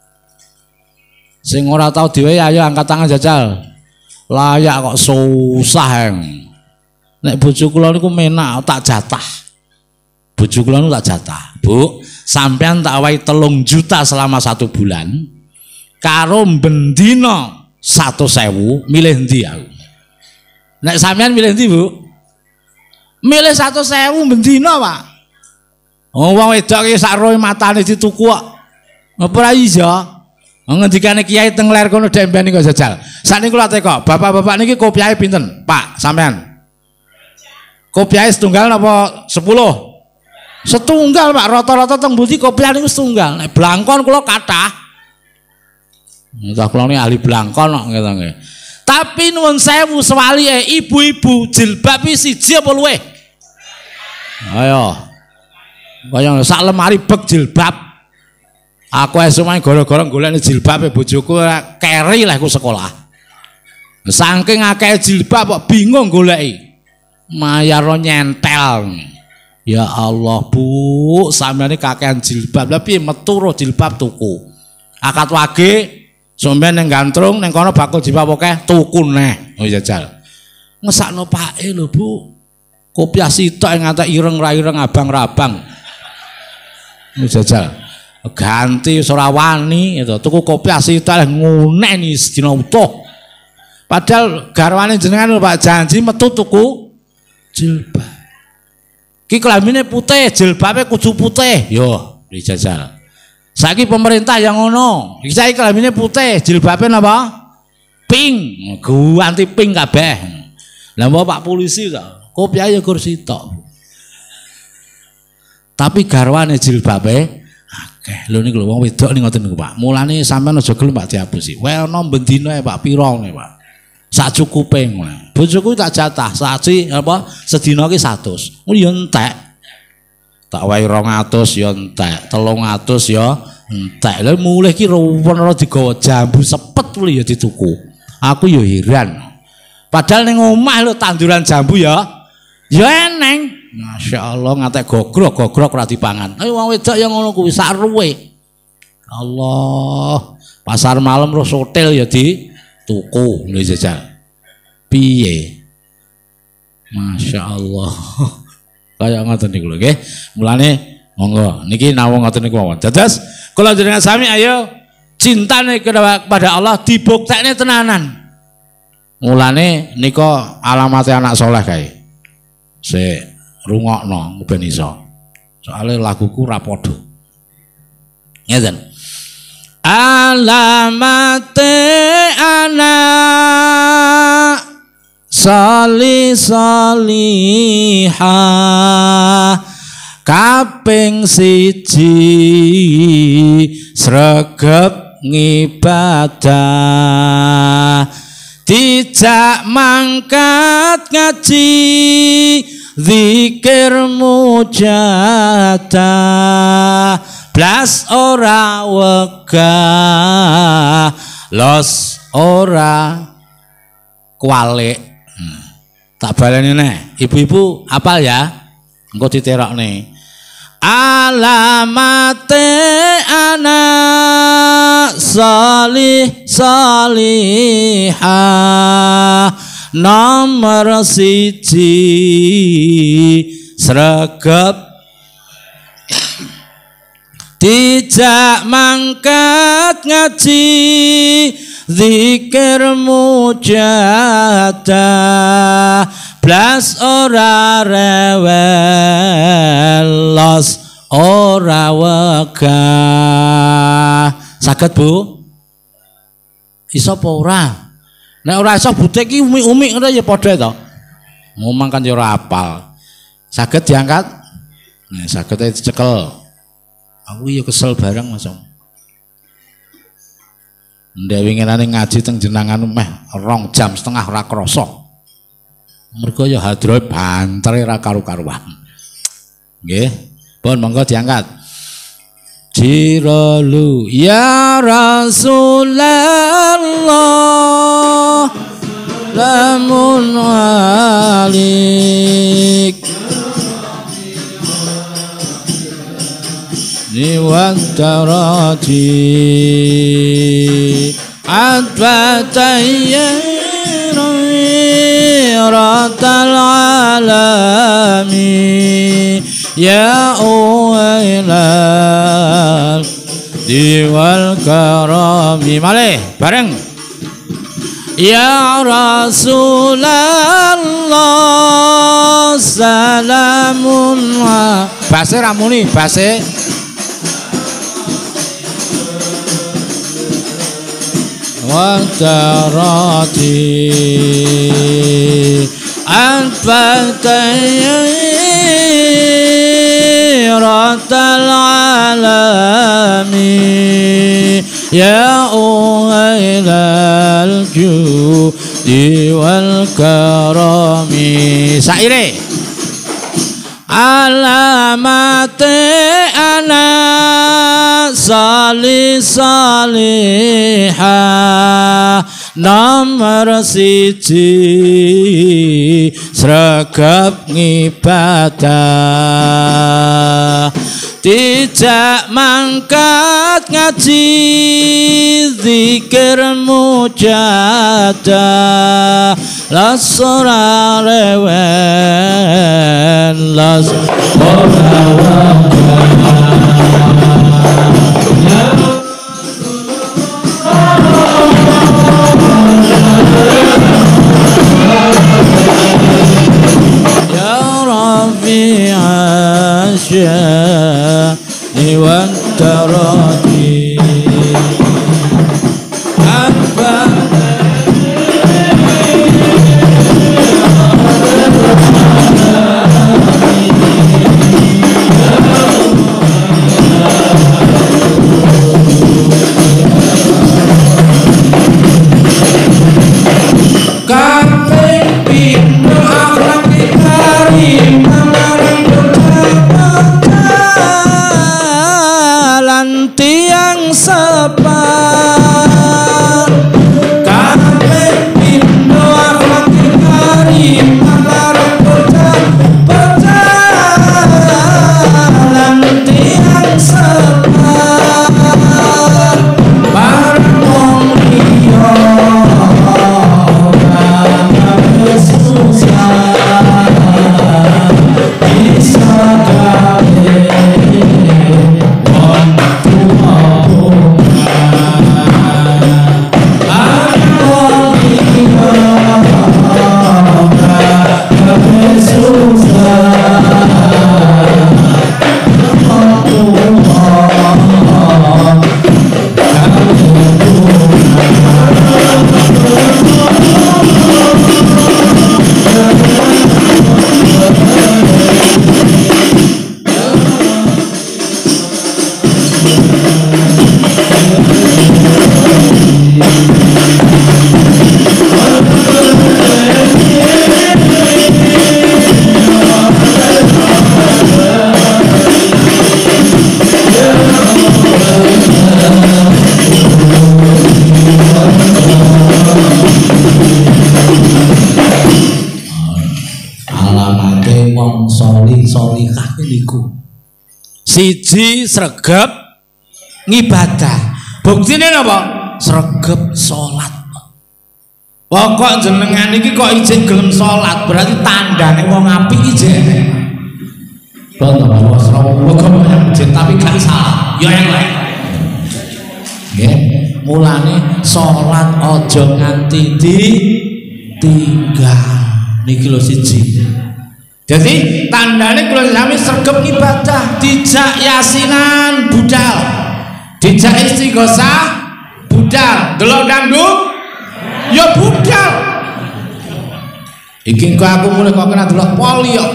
Sing ora tau diwehi ayo angkat tangan jajal. Layak kok susah eng. Nek bojo kula niku menak tak jatah. Bojo kula niku tak jatah. Bu, sampeyan tak wahi telung juta selama satu bulan. Karo bendina satu sewu, milih endi aku? Nek sampeyan milih endi, Bu? Milih satu sewu bendina, Pak. Oh, wong wedok iki sak roe matane dituku kok. Apa ora iso? Ngendikane kiai teng ler kono dembeni kok jajal. Sakniki kula teko, bapak-bapak niki kopiahe pinten? Pak, sampean. Kopiahe setunggal napa sepuluh? Setunggal, Pak. Rata-rata teng mbuti kopiah niku setunggal. Nek blangkon kula kathah. Entah kula niki ahli blangkon kok ngoten nggih. Tapi nuwun sewu sewalike ibu-ibu jilbab iki siji apa luwih? Ayo. Kaya sak lemari beg jilbab. Aku esuk main gara-gara golekne jilbabe bojoku keri lah aku sekolah. Saking akeh jilbab kok bingung goleki. Mayaro nyentel. Ya Allah, Bu, sampeyan iki kakehan jilbab. Lah piye metu ro jilbab tuku. Akad wage sampeyan ning gantrung ning kono bakul jilbab akeh tuku neh. Oh jajal. Ngesakno pake lho, Bu. Kopiah sitok ngantek ireng ra ireng abang ra abang. Oh jajal. Ganti ora wani itu tuku kopi asital nguneni sedina utuh. Padahal garwane jenengan lho Pak janji metu tuku jilbab. Ki kelamine putih, jilbabe kudu putih. Yo, dijajal. Saiki pemerintah yang ngono. Iki saiki kelamine putih, jilbabe napa? Pink. Ganti pink kabeh. Lah Pak polisi to, kopi aja kursi tok. Tapi garwane jilbabe akeh. Lho niku lho wong wedok ning ngoten niku Pak. Mulane sampean aja gelem Pak diapusi. Wae ana bendina Pak pira ne Pak. Sak cukupe ngono. Bojoku tak jatah saji apa sedina ki seratus. Ngono ya entek. Tak wae rong atus ya entek, telung atus ya entek. Lha mulih ki ruwen digawa jambu sepet kuwi ya dituku. Aku ya heran. Padahal ning omah lho tanduran jambu ya ya eneng. Masyaallah ngatek gogrok-gogrok ora dipangan. Ayo wong wedok ya ngono kuwi sak ruwe. Allah. Pasar malam terus hotel ya dituku lho jajal. Piye? Masyaallah. Kaya ngoten niku lho nggih. Mulane monggo niki nawung ngoten niku mawon. Dados kula jenengan sami ayo cintane kepada Allah dibuktekne tenanan. Mulane nika alamate anak soleh kae. Sik rungokno ben iso. Soale laguku ra padha. Ngeten. Alamate anak Sali salihah kaping siji sregep ngibadah dijak mangkat ngaji zikir mujadah blas ora wegah los ora kualik. Tak baleni neh, ibu-ibu apal ya? Engko diterokne. Alamate anak salih salihah nomor siji sregep dijak mangkat ngaji zikir mujadah blas ora rewel los ora wegah. Saged Bu? Iso apa ora? Nek ora iso butek iki umi-umi ngono ya padha to. Ngomong kan ya ora apal. Saged diangkat? Nah, saged dicekel. Aku ya kesel bareng Mas. Ndek winginane ngaji teng jenengan meh rong jam setengah ora krasa. Mergo ya hadroe bantere ra karu-karuan. Nggih, pun monggo diangkat. Jiralu ya Rasulullah lamun alik niwatarati atbatayyi ratal alami ya uwailal diwal karami malih bareng ya Rasulullah salamun wa base ramuni base watarati anfatayyi ratal alami ya uwailal judi wal karami saire alamate anak salih salihah nomor siji sregep ngibadah dijak mangkat ngaji zikir mujadah las ora rewen las ora ya Rabbi asya niwan tarati apa sepan kabeh pindo akhlak karim amarang bocah berjalan tiang sepan bareng wong liya kabeh susah bisa kabeh wong tua siji sregep ngibadah. Buktine napa? Sregep salat. Pokok jenengan iki kok ijek gelem salat, berarti tandane wong apik ijek. Contoh bahwa sregep kok ijek tapi gak salat, ya elek. Nggih, mulane salat aja nganti ditinggal. Niki lho siji. Jadi tandane kula sami sregep ibadah, dijak yasinan budal, dijak istighosah budal, delok dangdut ya budal. Iki kok aku mulai kok kena delok poli kok.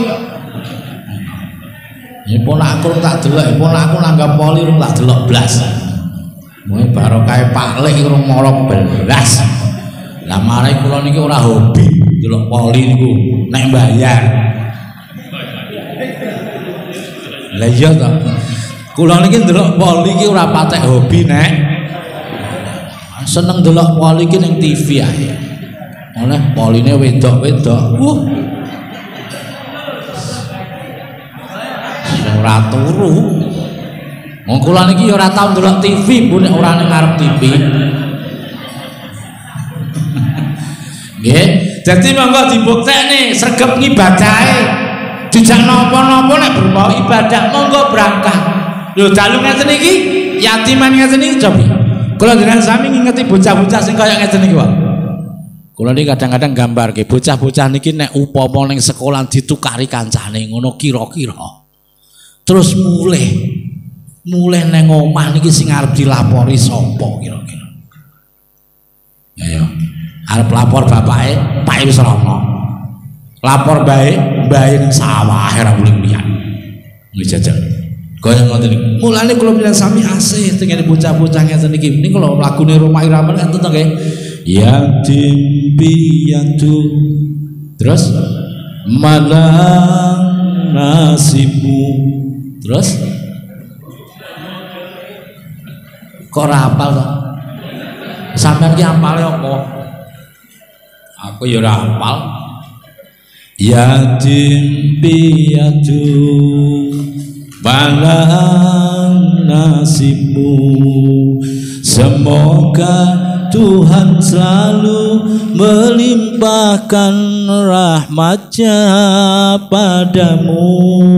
Ya ponakku tak delok, ponakku nanggap poli rung tak delok blas. Mulai barokah Pak Lek rung molok belas. Lah mare kula niki ora hobi delok poli niku nek bayar. Lah iya to. Kula niki ndelok poli iki ora patek hobi nek. Seneng ndelok poli iki ning T V ae. Oleh poline wedok-wedok. Wuh. Ora turu. Wong kula niki ya ora tau ndelok T V bu nek ora ning ngarep T V. Nggih. Dadi monggo dibuktekne sregep ngibadahe. Dijak napa-napa nek berupa ibadah monggo berangkat. Lho dalu ngeten iki, yatiman ngeten iki coba. Kula jenengan sami ngingeti bocah-bocah sing kaya ngeten iki wae. Kula niki kadang-kadang gambarke bocah-bocah niki nek upama ning sekolah ditukari kancane ngono kira-kira. Terus mulih. Mulih nang omah niki sing arep dilapori sapa kira-kira. Ayo. Arep lapor bapake, Pak wis rono. Lapor baik, baik ning sawah ora mulih-mulihan. Nggih jajal. Kaya ngoten niku. Mulane kula bilang sami asih tengene bocah-bocah ngeten iki. Niku lho lagune Rumah Irama ngeten to nggih. Yatim piatu. Terus malang nasibmu. Terus kok ora hafal to? Sampeyan ki hafale apa? Aku ya ora hafal. Yatim piatu malang nasibmu, semoga Tuhan selalu melimpahkan rahmat-Nya padamu.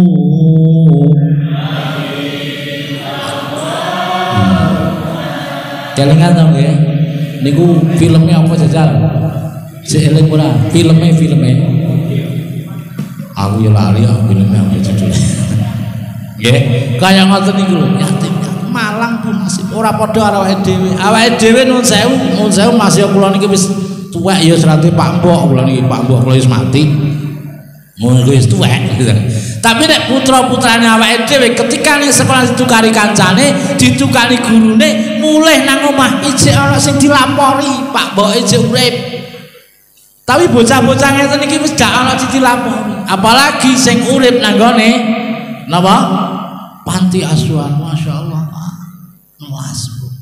Kelingan dong ya, niku filmnya apa jajal? Seeling ora, filmnya filmnya. Aku ya lali aku filmnya apa judulnya? Nggih, kaya ngoten niku lho, yatim malang pun nasib ora padha awake dhewe. Awake dhewe nuwun sewu, nuwun sewu masih kula niki wis tuwek ya serate Pak Mbok, kula niki Pak Mbok kula wis mati. Mun wis tuwek. Tapi nek putra-putrane awake dhewe ketika ning sekolah ditukari kancane, ditukari gurune, mulih nang omah ijek ana sing dilapori, Pak Mbok ijek urip. Tapi bocah-bocah ngeten iki wis gak ana sing dilapori. Apalagi sing urip nang gone napa? Panti asuhan, masyaallah. Nuwasbu.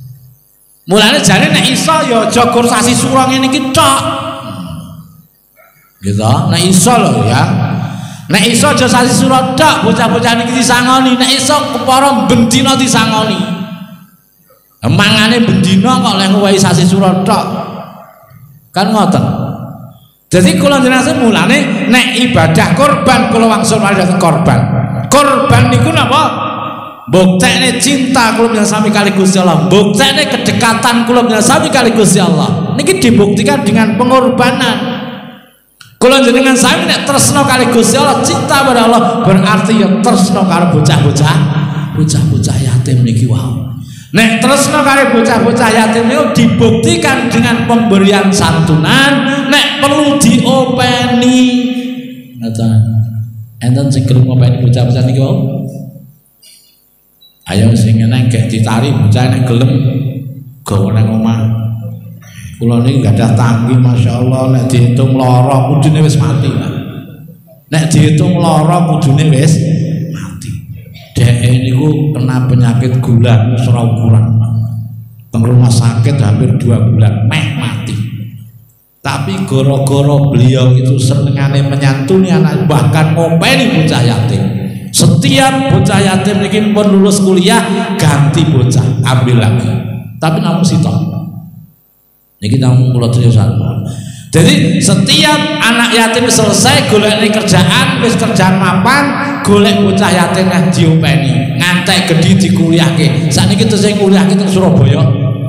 Mulane jane nek iso ya aja gur sasi sura ngene iki tok. Gitu, nek iso lho ya. Nek iso aja sasi sura tok, bocah-bocah niki disangoni, nek iso kepara bendina disangoni. Mangane bendina kok lek ngowahi sasi sura tok. Kan ngoten. Jadi kula jenengan mulane nek ibadah kurban kula wangsul malih korban. Korban niku napa? Buktekne cinta kula panjenengan sami kali Gusti Allah. Buktekne kedekatan kula panjenengan sami kali Gusti Allah. Niki dibuktikan dengan pengorbanan. Kula jenengan sami nek tresna kali Gusti Allah, cinta pada Allah, berarti ya tresna karo bocah-bocah, bocah-bocah yatim niki wae. Nek tresna kali bocah-bocah yatim niku dibuktikan dengan pemberian santunan, nek perlu diopeni. Ngoten. Enten sing krungu openi bocah-bocah niki wae. Ayo sing ngene gek ditari bocah nek gelem gawa nang omah. Kula niki gadah tangki masyaallah nek diitung lara kudune wis mati, Pak. Nek diitung lara kudune wis mati. Dhek niku kena penyakit gula ora ukuran. Teng rumah sakit hampir dua bulan meh mati. Tapi gara-gara beliau itu senengane menyantuni anak bahkan ngopeni bocah yatim. Setiap bocah yatim niki pun lulus kuliah ganti bocah ambil lagi. Tapi namun sitok. Niki namun kula seriusan. Jadi setiap anak yatim selesai golek kerjaan, wis kerjaan mapan, golek bocah yatim nah diopeni, ngantek gedhi dikuliahke. Sakniki terus sing kuliahke teng Surabaya.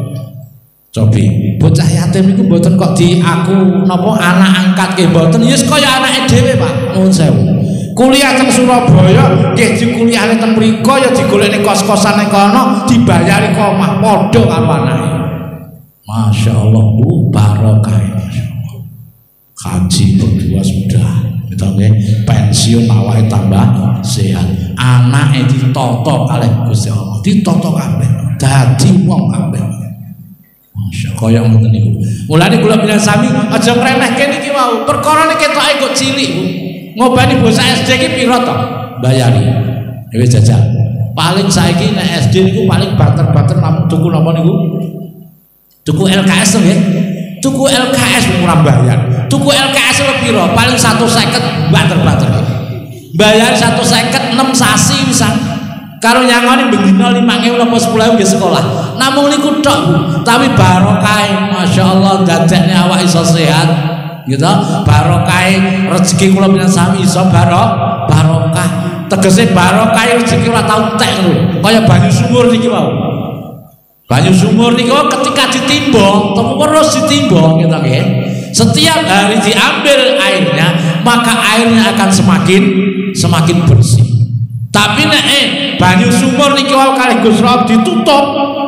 Cobi, bocah yatim niku mboten kok di aku napa anak angkatke mboten, ya kaya anake dhewe, Pak. Nuwun sewu. Kuliah teng Surabaya, nggih dikuliahne teng mriko ya digolekne kos-kosan ning kono, dibayari kok omah padha karo anake. Masya Allah, bu barokah, Masya Allah. Haji berdua sudah, kita nggih pensiun awake tambah sehat. Anake ditoto kalih Gusti Allah, ditoto kabeh, dadi wong kabeh. Masya Allah, kaya ngoten niku. Mulane kula bilang sami aja ngremehke niki wau. Perkara niki ketoke kok cilik, Bu. Ngobani bocah S D ki piro to? Bayari. Wis jajal. Paling saiki nek S D niku paling banter-banter namung tuku napa niku? Tuku L K S nggih. Tuku L K S murah bayar. Tuku L K S piro? Paling seratus lima puluh banter-banter. Bayar seratus lima puluh enam sasi pisan. Karo nyangoni bendina lima ribu apa sepuluh ribu nggih sekolah. Namung niku tok, Bu. Tapi barokah, masyaallah dadekne awak iso sehat. Gitu, barokah rezeki kula pinten sami iso barok barokah. Tegese barokah rezeki ora tau entek lho. Kaya banyu sumur niki wau. Banyu sumur niku ketika ditimba, terus ditimba gitu nggih. Setiap hari diambil airnya, maka airnya akan semakin semakin bersih. Tapi nek eh, banyu sumur niki wau kalih Gus Rob ditutup.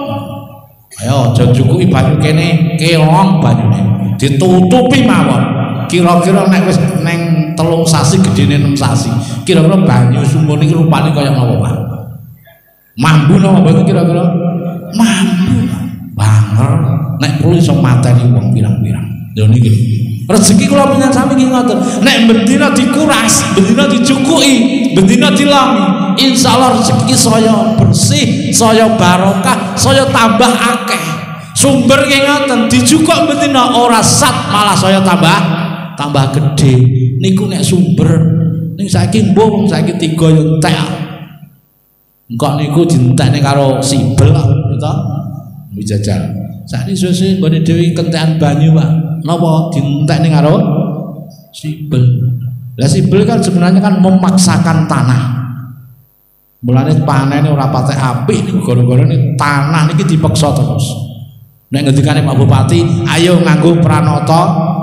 Ayo aja cukupi banyu kene keong banyune. Ditutupi mawon. Kira-kira nek wis neng telung sasi gedene enam sasi. Kira-kira banyu sumur niki rupane kaya napa, Pak? Mambu napa mboten kira-kira? Mampu, banger. Nek perlu iso mateni wong pirang-pirang. Lho niki. Rezeki kula punya sami nggih ngoten. Nek bendina dikuras, bendina dicukuki, bendina dilami, insyaallah rezeki saya bersih, saya barokah, saya tambah akeh. Sumber nggih ngoten, dijukuk bendina ora sat malah saya tambah tambah gede. Niku nek sumber ning saiki mbuh wong saiki tiga yo entek. Engkok niku dientekne karo sibel to. Wijajal. Sakniki suwe-suwe nggone dhewe kentekan banyu, Pak. Napa dientekne karo sibel. Lah sibel kan sebenarnya kan memaksakan tanah. Mulane panene ora patek apik niku gara-gara tanah niki dipaksa terus. Nek ngendikane Pak Bupati, ayo nganggo pranata.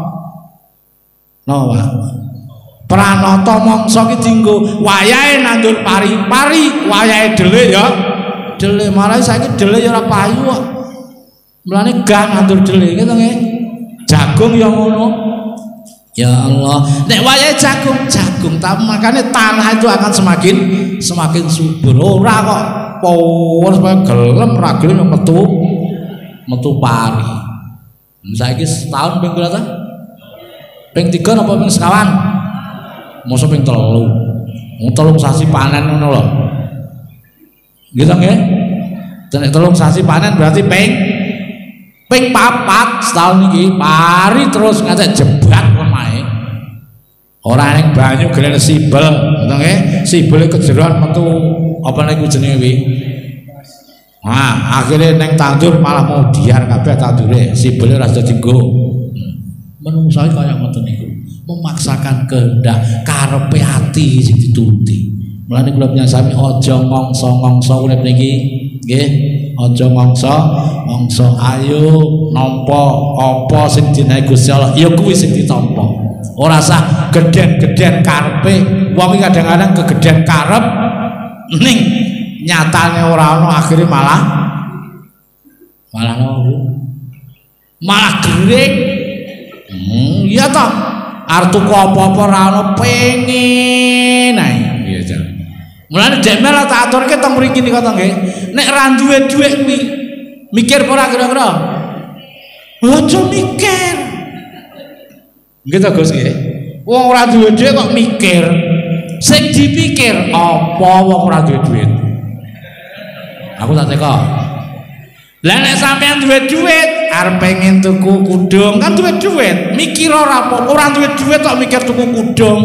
No, Pak. Pranata mangsa ki dienggo wayahe nandur pari, pari wayahe dhelek ya. Dhelek malah saiki dhelek ya ora payu kok. Mulane gak nandur dhelek gitu nggih. Jagung ya ngono. Ya Allah, nek wayahe jagung, jagung tapi makanya tanah itu akan semakin semakin subur. Ora kok power supaya gelem ra gelem metu metu pari. Saiki setahun ping pira ta? Ping tiga napa ping sekawan? Mosok ping telu. Wong telung sasi panen ngono lho. Gitu nggih? Nek telung sasi panen berarti ping Ping papat setahun iki pari terus ngajak jebak omahe. Ora ning banyu gelen sibel, ngono nggih. Sibele kejeroan metu apa niku jenenge kuwi. Nah, akhirnya ning tandur malah mau diar kabeh tandure. Sibele ora dadi go. Menungso kaya ngoten niku. Memaksakan kehendak karepe ati sing dituruti. Mulane kula nyasami aja ngongso-ngongso urip niki, nggih. Aja ngongso, ngongso ayo nampa apa sing dinae Gusti Allah, ya kuwi sing ditampa. Ora usah gedhen-gedhen karepe. Wong iki kadang-kadang kegedhen karep ning nyatane ora ana, akhire malah malah ngono. Malah gering. Hmm, iya toh. Arep tuku apa-apa ora ana pengen ae. Iya, Jan. Mulane demel tak aturke teng mriki nika to nggih. Nek ra duwe dhuwit kuwi mikir ora kira-kira. Aja mikir. Nggih to Gus nggih. Wong ora duwe dhuwit kok mikir. Sing dipikir apa wong ora duwe dhuwit. Aku tak teko. Lah nek sampean duwe dhuwit arep pengen tuku kudung kan duwe dhuwit, mikir ora apa, ora duwe dhuwit kok mikir tuku kudung.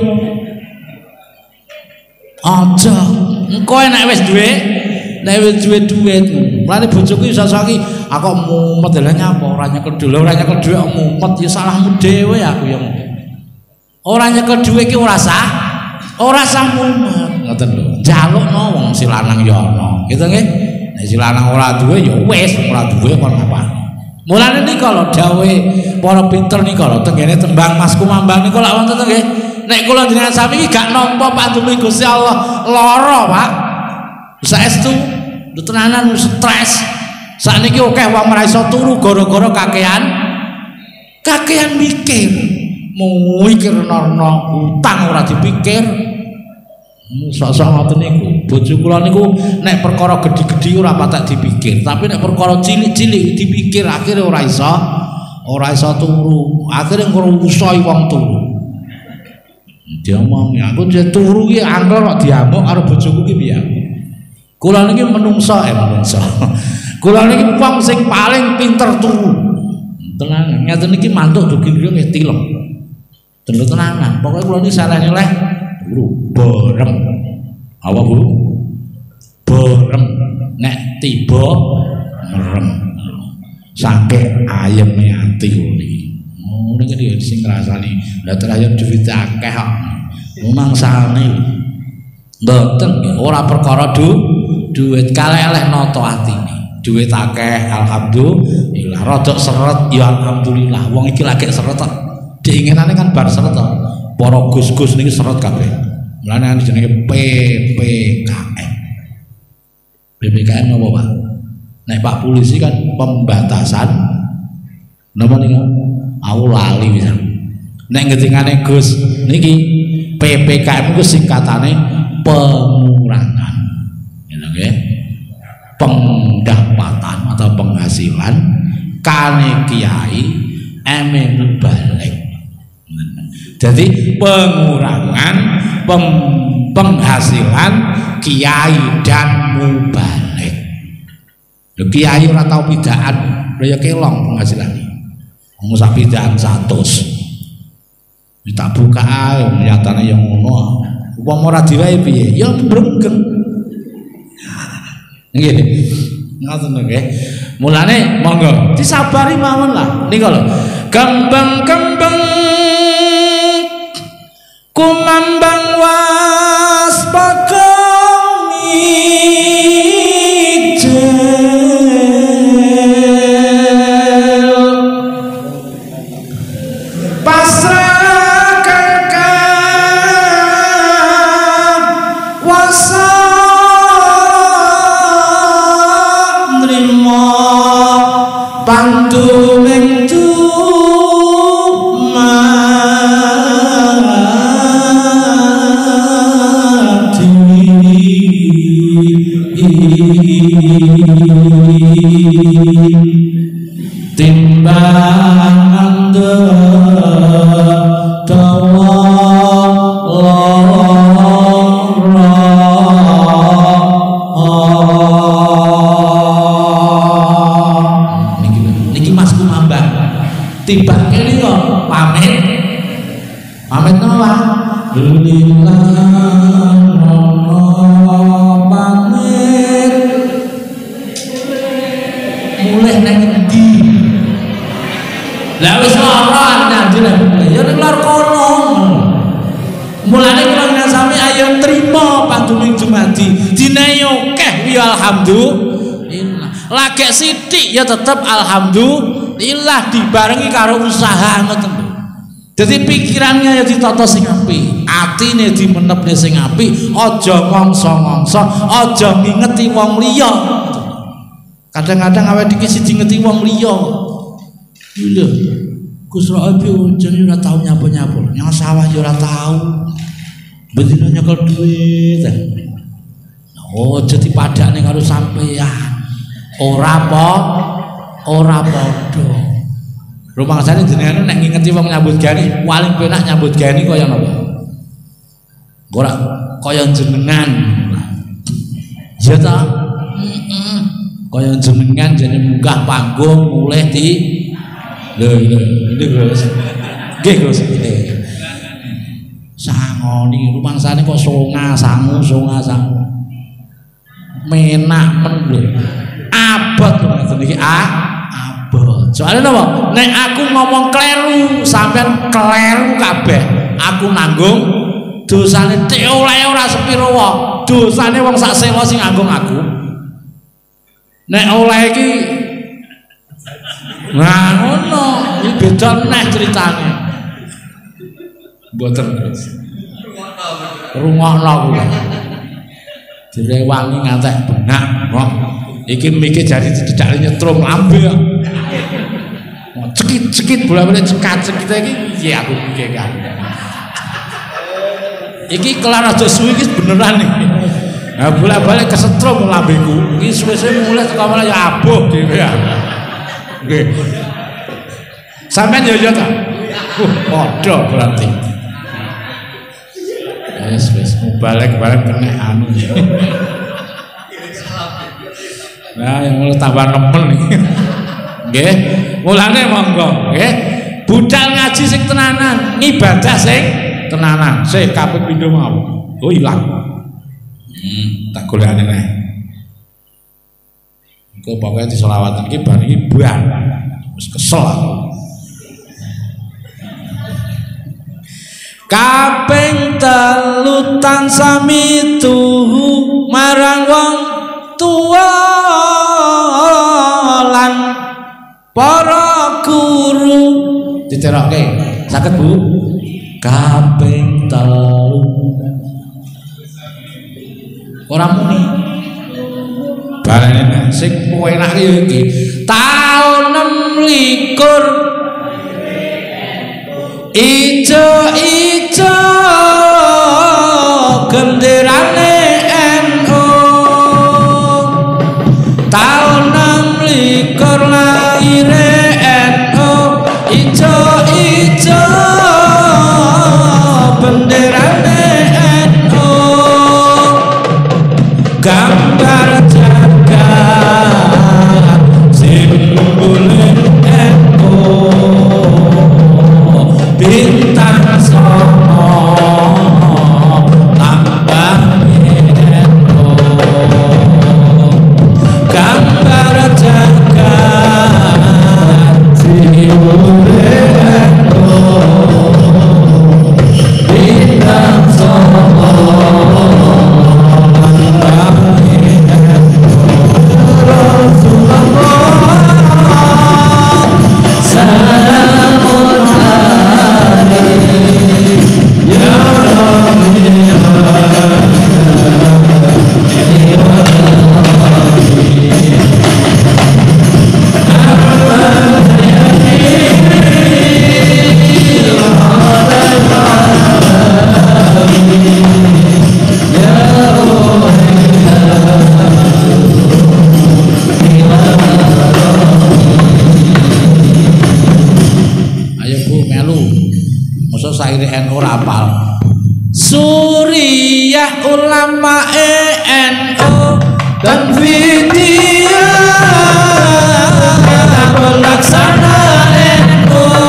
Aja, engko nek wis duwe, nek wis duwe dhuwit. Mulane bojoku iso saiki aku mumet lha nyapa ora nyekel dhuwit, ora nyekel dhuwit mumet ya salahmu dhewe aku ya. Ora nyekel dhuwit ki ora sah, ora sah mumet. Ngoten lho. Jalukno wong si lanang ya ana. Gitu nggih. Nek si lanang ora duwe ya wis, ora duwe kon apa. Mulane nika lho dawuhe para pinter nika lho tenggene tembang Mas Kumambang nika lak wonten nggih. Nek kula jenengan sami iki gak nampa pandumi Gusti Allah lara, Pak. Saestu tenanan stres. Sakniki akeh wong ora iso turu gara-gara kakean kakean mikir. Mikir norno utang ora dipikir. Sok-sok ngoten niku. Bojo kula niku nek perkara gedhi-gedhi ora patek dipikir, tapi nek perkara cilik-cilik dipikir akhirnya ora iso ora iso turu. Akhire ngrusoi wong turu. Diomong aku dia turu ki angel kok diamuk karo bojoku ki piye. Kula niki menungso eh menungso. Kula niki wong sing paling pinter turu. Tenan ngeten niki mantuk dugi nggih tilem. Terus tenanan. Pokoke kula niki salahnya leh turu bareng. Apa Bu? Bareng nek tiba merem. Sampai ayeme ati niki. Oh niki dia sing ngrasani. Lah terakhir duwit akeh kok. Rumangsane. Mboten ora perkara du duit kalih-kalih nata atine. Duit akeh alhamdulillah, rodok seret ya alhamdulillah. Wong iki lagi seret kok. Diinginane kan bar seret kok. Para gus-gus niki seret kabeh. Mulane jenenge P P K M. P P K M apa, Pak? Nek Pak polisi kan pembatasan napa niku? Aku lali pisan. Nek ngendikane Gus niki P P K M itu singkatane pengurangan. Gitu nggih. Pendapatan atau penghasilan kane kiai eme balik. Jadi pengurangan pem, penghasilan kiai dan mubalik. Lho kiai ora tau pidaan, lho ya kelong penghasilan. Wong sak pidaan seratus. Tak buka ae nyatane yang ngono. Upama ora diwae piye? Ya brengeng. Nggih. Ngoten nggih. Mulane monggo disabari mawon lah. Nika lho. Kembang-kembang kumambang waspakongi tiba kene kok pamit. Pamit napa? Lillah pamit. Mulih nang endi? Lah wis ora nanti lah. Ya ning lor kono. Mulane kula ngasami ayo trima paduming Jumadi. Dinae akeh ya alhamdulillah. Lagi sithik ya tetep alhamdulillah dibarengi karo usaha ngoten. Jadi pikirannya ya ditata sing apik, atine dimenepne sing apik, aja ngongso-ngongso, aja ngingeti wong liya. Kadang-kadang awake iki siji ngeti wong liya. Lho, Gus Rabi jane ora tau nyapa-nyapa. Yang sawah ya ora tau. Bedino nyekel duit. Oh, jadi padane karo sampean. Ora apa? Ora padha. Rumangsane jenengan nek ngingeti wong nyambut gawe, paling penak nyambut gawe kaya napa? Ora kaya jenengan. Ya ta? Heeh. Kaya jenengan jane munggah panggung mulih di lho lho ini Gus. Nggih Gus. Sangoni rumangsane kok songa sangu songa sangu. Menak men lho. Abot ngoten iki ah abot. Soalnya napa? Nek aku ngomong kleru, sampean kleru kabeh. Aku nanggung dosane tek oleh ora sepiro wae. Dosane wong sak sewa sing nganggung aku. Nek oleh iki nah ngono, iki beda neh ceritane. Mboten terus. Rungokno kuwi. Direwangi ngantek benak, kok. Iki mikir jadi tidak nyetrum lambe. Cekit-cekit bola-balik cekat-cekit iki piye aku pikir kan. Iki kelar aja suwi iki beneran iki. Nah bola-balik kesetrum lambeku. Iki suwe-suwe mulai teko malah ya abuh dhewe ya. Nggih. Sampeyan yo yo ta. Uh, padha berarti. Wis wis balik-balik kena anu. Nah, yang mulai tambah nemen nih. Nggih, mulane monggo, nggih. Budal ngaji sing tenanan, ngibadah sing tenanan. Sik kaping pindho mau. Oh ilang. Hmm, tak golekane neh. Engko pokoke diselawatan iki bar iki ban. Wis kesel aku. Kaping telu tansah mituhu marang wong tuwa lan para guru diterokke saged Bu kaping telu ora muni barene sing enak iki taun enam likur ijo-ijo genderane N U tahun enam likur lahire N U ijo-ijo benderane N U gambar jagat simbole N U bintang sono tambah N U gambar jagat simbole N U bintang sono tambah N U Rasulullah salamun ya ayo Bu melu mosok saire N U rapal Suriah ulama N U dan video pelaksana N U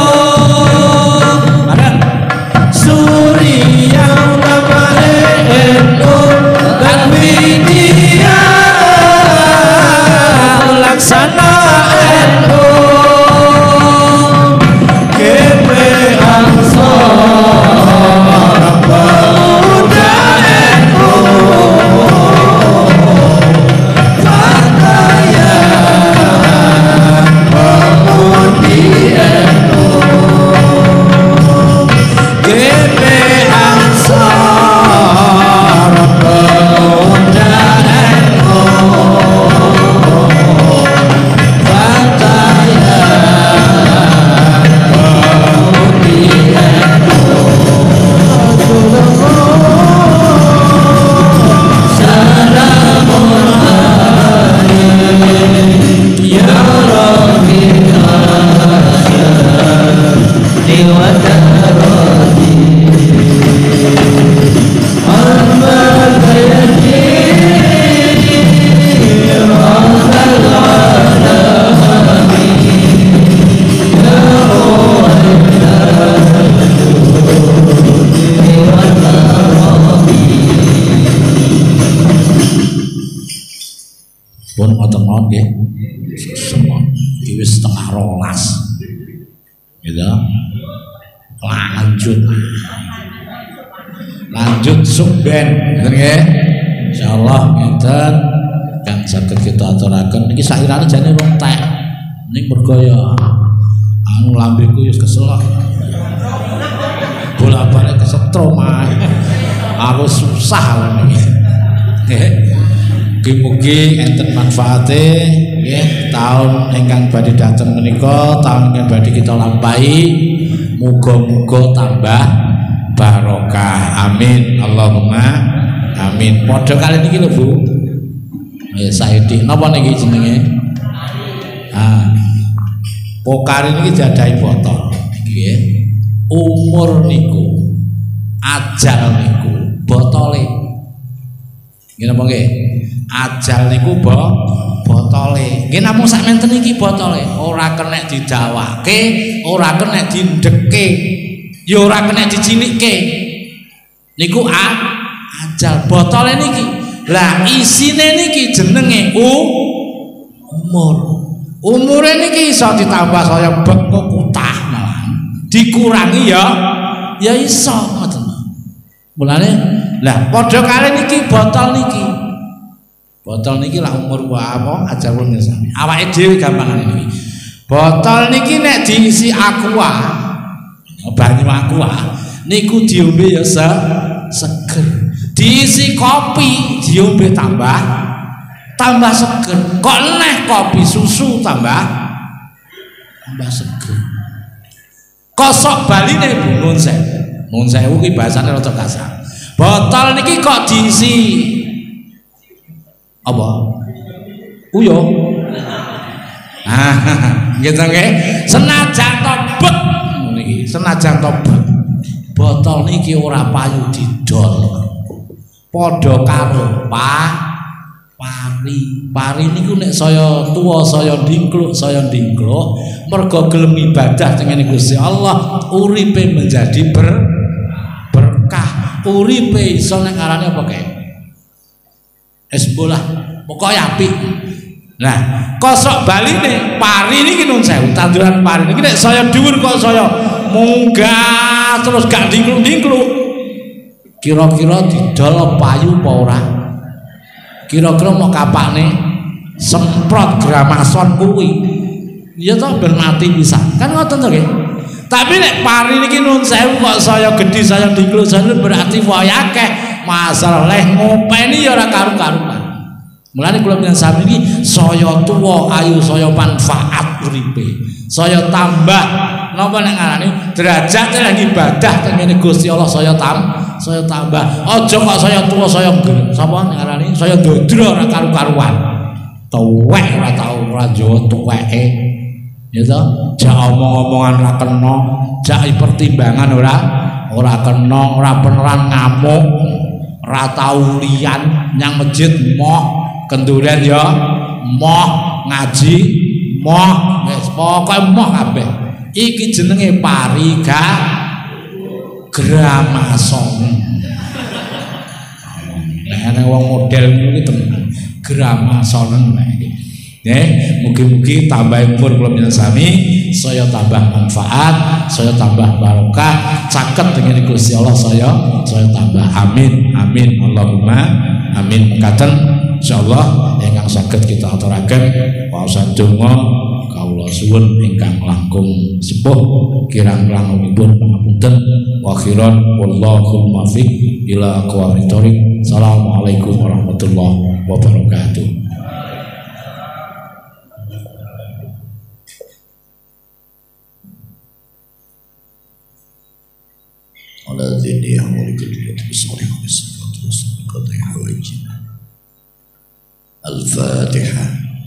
rolas. Gitu. Lanjut. Lanjut sumben, ngeten nggih. Insyaallah ngeten kang saged kita aturaken iki sairane jane wong tek. Ning mergo ya anu lambeku wis keselak. Bola-balik kesetrum ae. Aku susah niki. Nggih. Mugi-mugi enten manfaate nggih taun ingkang badhe dateng menika, taun ingkang badhe kita lampahi muga-muga tambah barokah. Amin. Allahumma amin. Padha kali niki lho Bu. Ya Saidi napa niki jenenge? Ah. Pokari niki jadahi botol nggih. Umur niku ajal niku botole. Nggih napa nggih? Ajal niku bo botole. Nggih namung sak menten iki botole, ora kena didawake, ora kena dindekke, ya ora kena dicilikke. Niku a ajal botole niki. Lah isine niki jenenge u umur. Umure niki iso ditambah saya bengko kutah malah. Dikurangi ya ya iso ngoten. Mulane lah padha kali niki botol niki. Botol niki lah umur wa apa aja wong sami. Awake dhewe gampangane niki. Botol niki nek diisi aqua, banyu aqua, niku diombe ya se seger. Diisi kopi, diombe tambah tambah seger. Kok neh kopi susu tambah tambah seger. Kosok baline Bu nun sewu. Nun sewu ki bahasane rada kasar. Botol niki kok diisi apa? Uyo. Ah, gitu nggih. Senajan tobek niki, senajan tobek. Botol niki ora payu didol. Padha karo pa pari. Pari niku nek saya tuwa saya ndingkluk, saya ndingkluk mergo gelem ibadah dengan Gusti Allah, uripe menjadi ber berkah. Uripe iso nek arane apa kae? Es bola pokoknya apik. Nah, kosok baline pari niki nun sewu, tanduran pari niki nek saya dhuwur kok saya munggah terus gak dingkluk-dingkluk. Kira-kira didol payu apa ora? Kira-kira mau kapakne semprot gramason kuwi. Ya toh ben mati bisa. Kan ngoten to nggih. Tapi nek pari niki nun sewu kok saya gedhi saya dingkluk saya berarti wae akeh. Masalah ngopeni ya ora karu-karuan. Mulane kula bilang sami iki saya tuwa ayu saya manfaat uripe. Saya tambah napa nek ngarani derajat lan ibadah teng ngene Gusti Allah saya tam saya tambah. Aja kok saya tuwa saya ngger. Sapa nek ngarani saya ndodro ora karu-karuan. Tuwek ora tau ora Jawa tuweke. Ya toh, jak omong-omongan ora kena, jak pertimbangan ora ora kena, ora beneran ngamuk. Ora tau liyan nyang masjid moh kenduren ya moh ngaji moh wis pokoke moh kabeh iki jenenge pariga gramason. Nek ana wong model iki tenan gramasonen nek iki nggih mugi-mugi tambah umur kula panjenengan sami saya tambah manfaat saya tambah barokah caket dengan Gusti Allah saya saya tambah amin amin Allahumma amin mekaten insyaallah ingkang saged kita aturaken waosan donga kawula suwun ingkang langkung sepuh kirang-kirangipun pangapunten wa akhiran wallahul muwaffiq ila aqwamit thoriq. Assalamualaikum warahmatullahi wabarakatuh. على ذي أمورك الجنة بصالح الصلاة والسلام قضي حوائجنا. الفاتحة.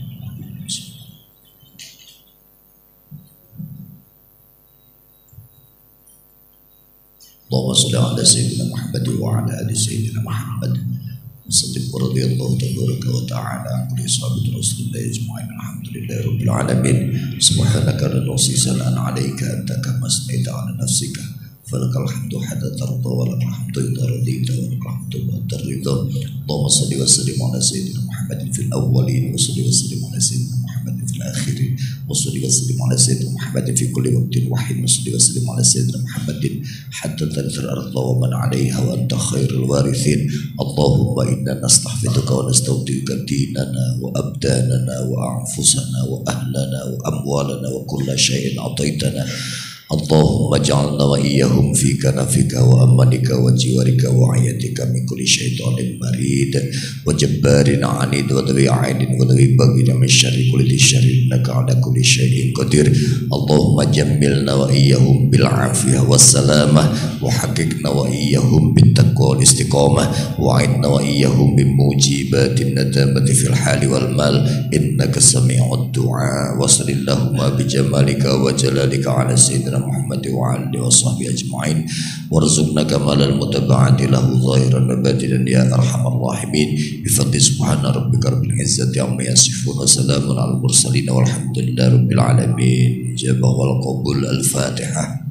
اللهم صل على سيدنا محمد وعلى آل سيدنا محمد وسلم ورضي الله تبارك وتعالى عن كل صحابة رسول الله أجمعين. الحمد لله رب العالمين. سبحانك لا نحصي ثناء عليك أنت كما أثنيت على نفسك فلك الحمد حتى ترضى ولك الحمد إذا رضيت ولك الحمد بعد الرضا. اللهم صل وسلم على سيدنا محمد في الأولين وصل وسلم على سيدنا محمد في الآخرين وصلي وسلم على سيدنا محمد في كل وقت وحين وصلي وسلم على سيدنا محمد حتى ترث الأرض ومن عليها وأنت خير الوارثين اللهم إنا نستحفظك ونستودعك ديننا وأبداننا وأنفسنا وأهلنا وأموالنا وكل شيء أعطيتنا اللهم اجعلنا وإياهم في كنفك وأمنك وجوارك وعيتك من كل شيطان مريد وجبار عنيد وذوي عين وذوي بغي من شر كل ذي شر إنك على كل شيء قدير اللهم جملنا وإياهم بالعافية والسلامة وحققنا وإياهم بالتقوى والاستقامة وعدنا وإياهم بموجبات الندامة في الحال والمال إنك سميع الدعاء وصل اللهم بجمالك وجلالك على سيدنا محمد وعلى آله وصحبه أجمعين وارزقنا كمال المتبعة له ظاهرا وباطنا يا أرحم الراحمين بفضل سبحان ربك رب العزة عما يصفون وسلام على المرسلين والحمد لله رب العالمين جابه والقبول الفاتحة.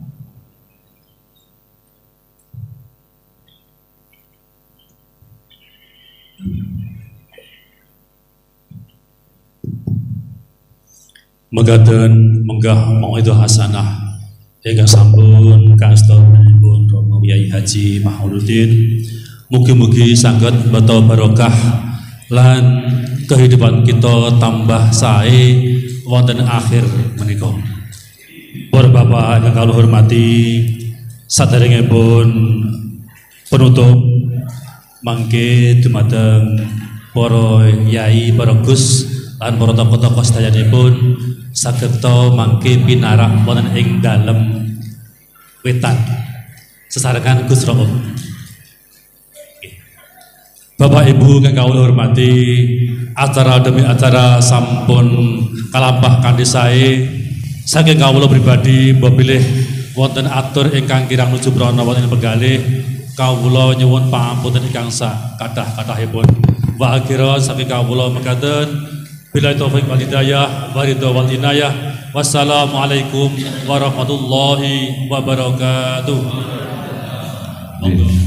Megaden menggah mauidhah hasanah ingkang sampun kaasthanipun Romo Kyai Haji Mauluddin, mugi-mugi saged mbeta barokah lan kehidupan kita tambah sae wonten akhir menika. Para bapak ingkang kula hormati, saderengipun penutup mangke dumateng para yai, para gus lan para tokoh-tokoh sedayanipun saged mangke pinarak wonten ing dalem wetan sesarengan Gus Room. Bapak Ibu kang kawula hormati, acara demi acara sampun kalampah kanthi sae. Saking kawula pribadi mbok bilih wonten atur ingkang kirang nuju prana wonten penggalih, kawula nyuwun pangapunten ingkang sak kathah-kathahipun. Wa akhira saking kawula mekaten. Billahi taufiq wal hidayah wa ridha wal inayah. Wassalamualaikum warahmatullahi wabarakatuh.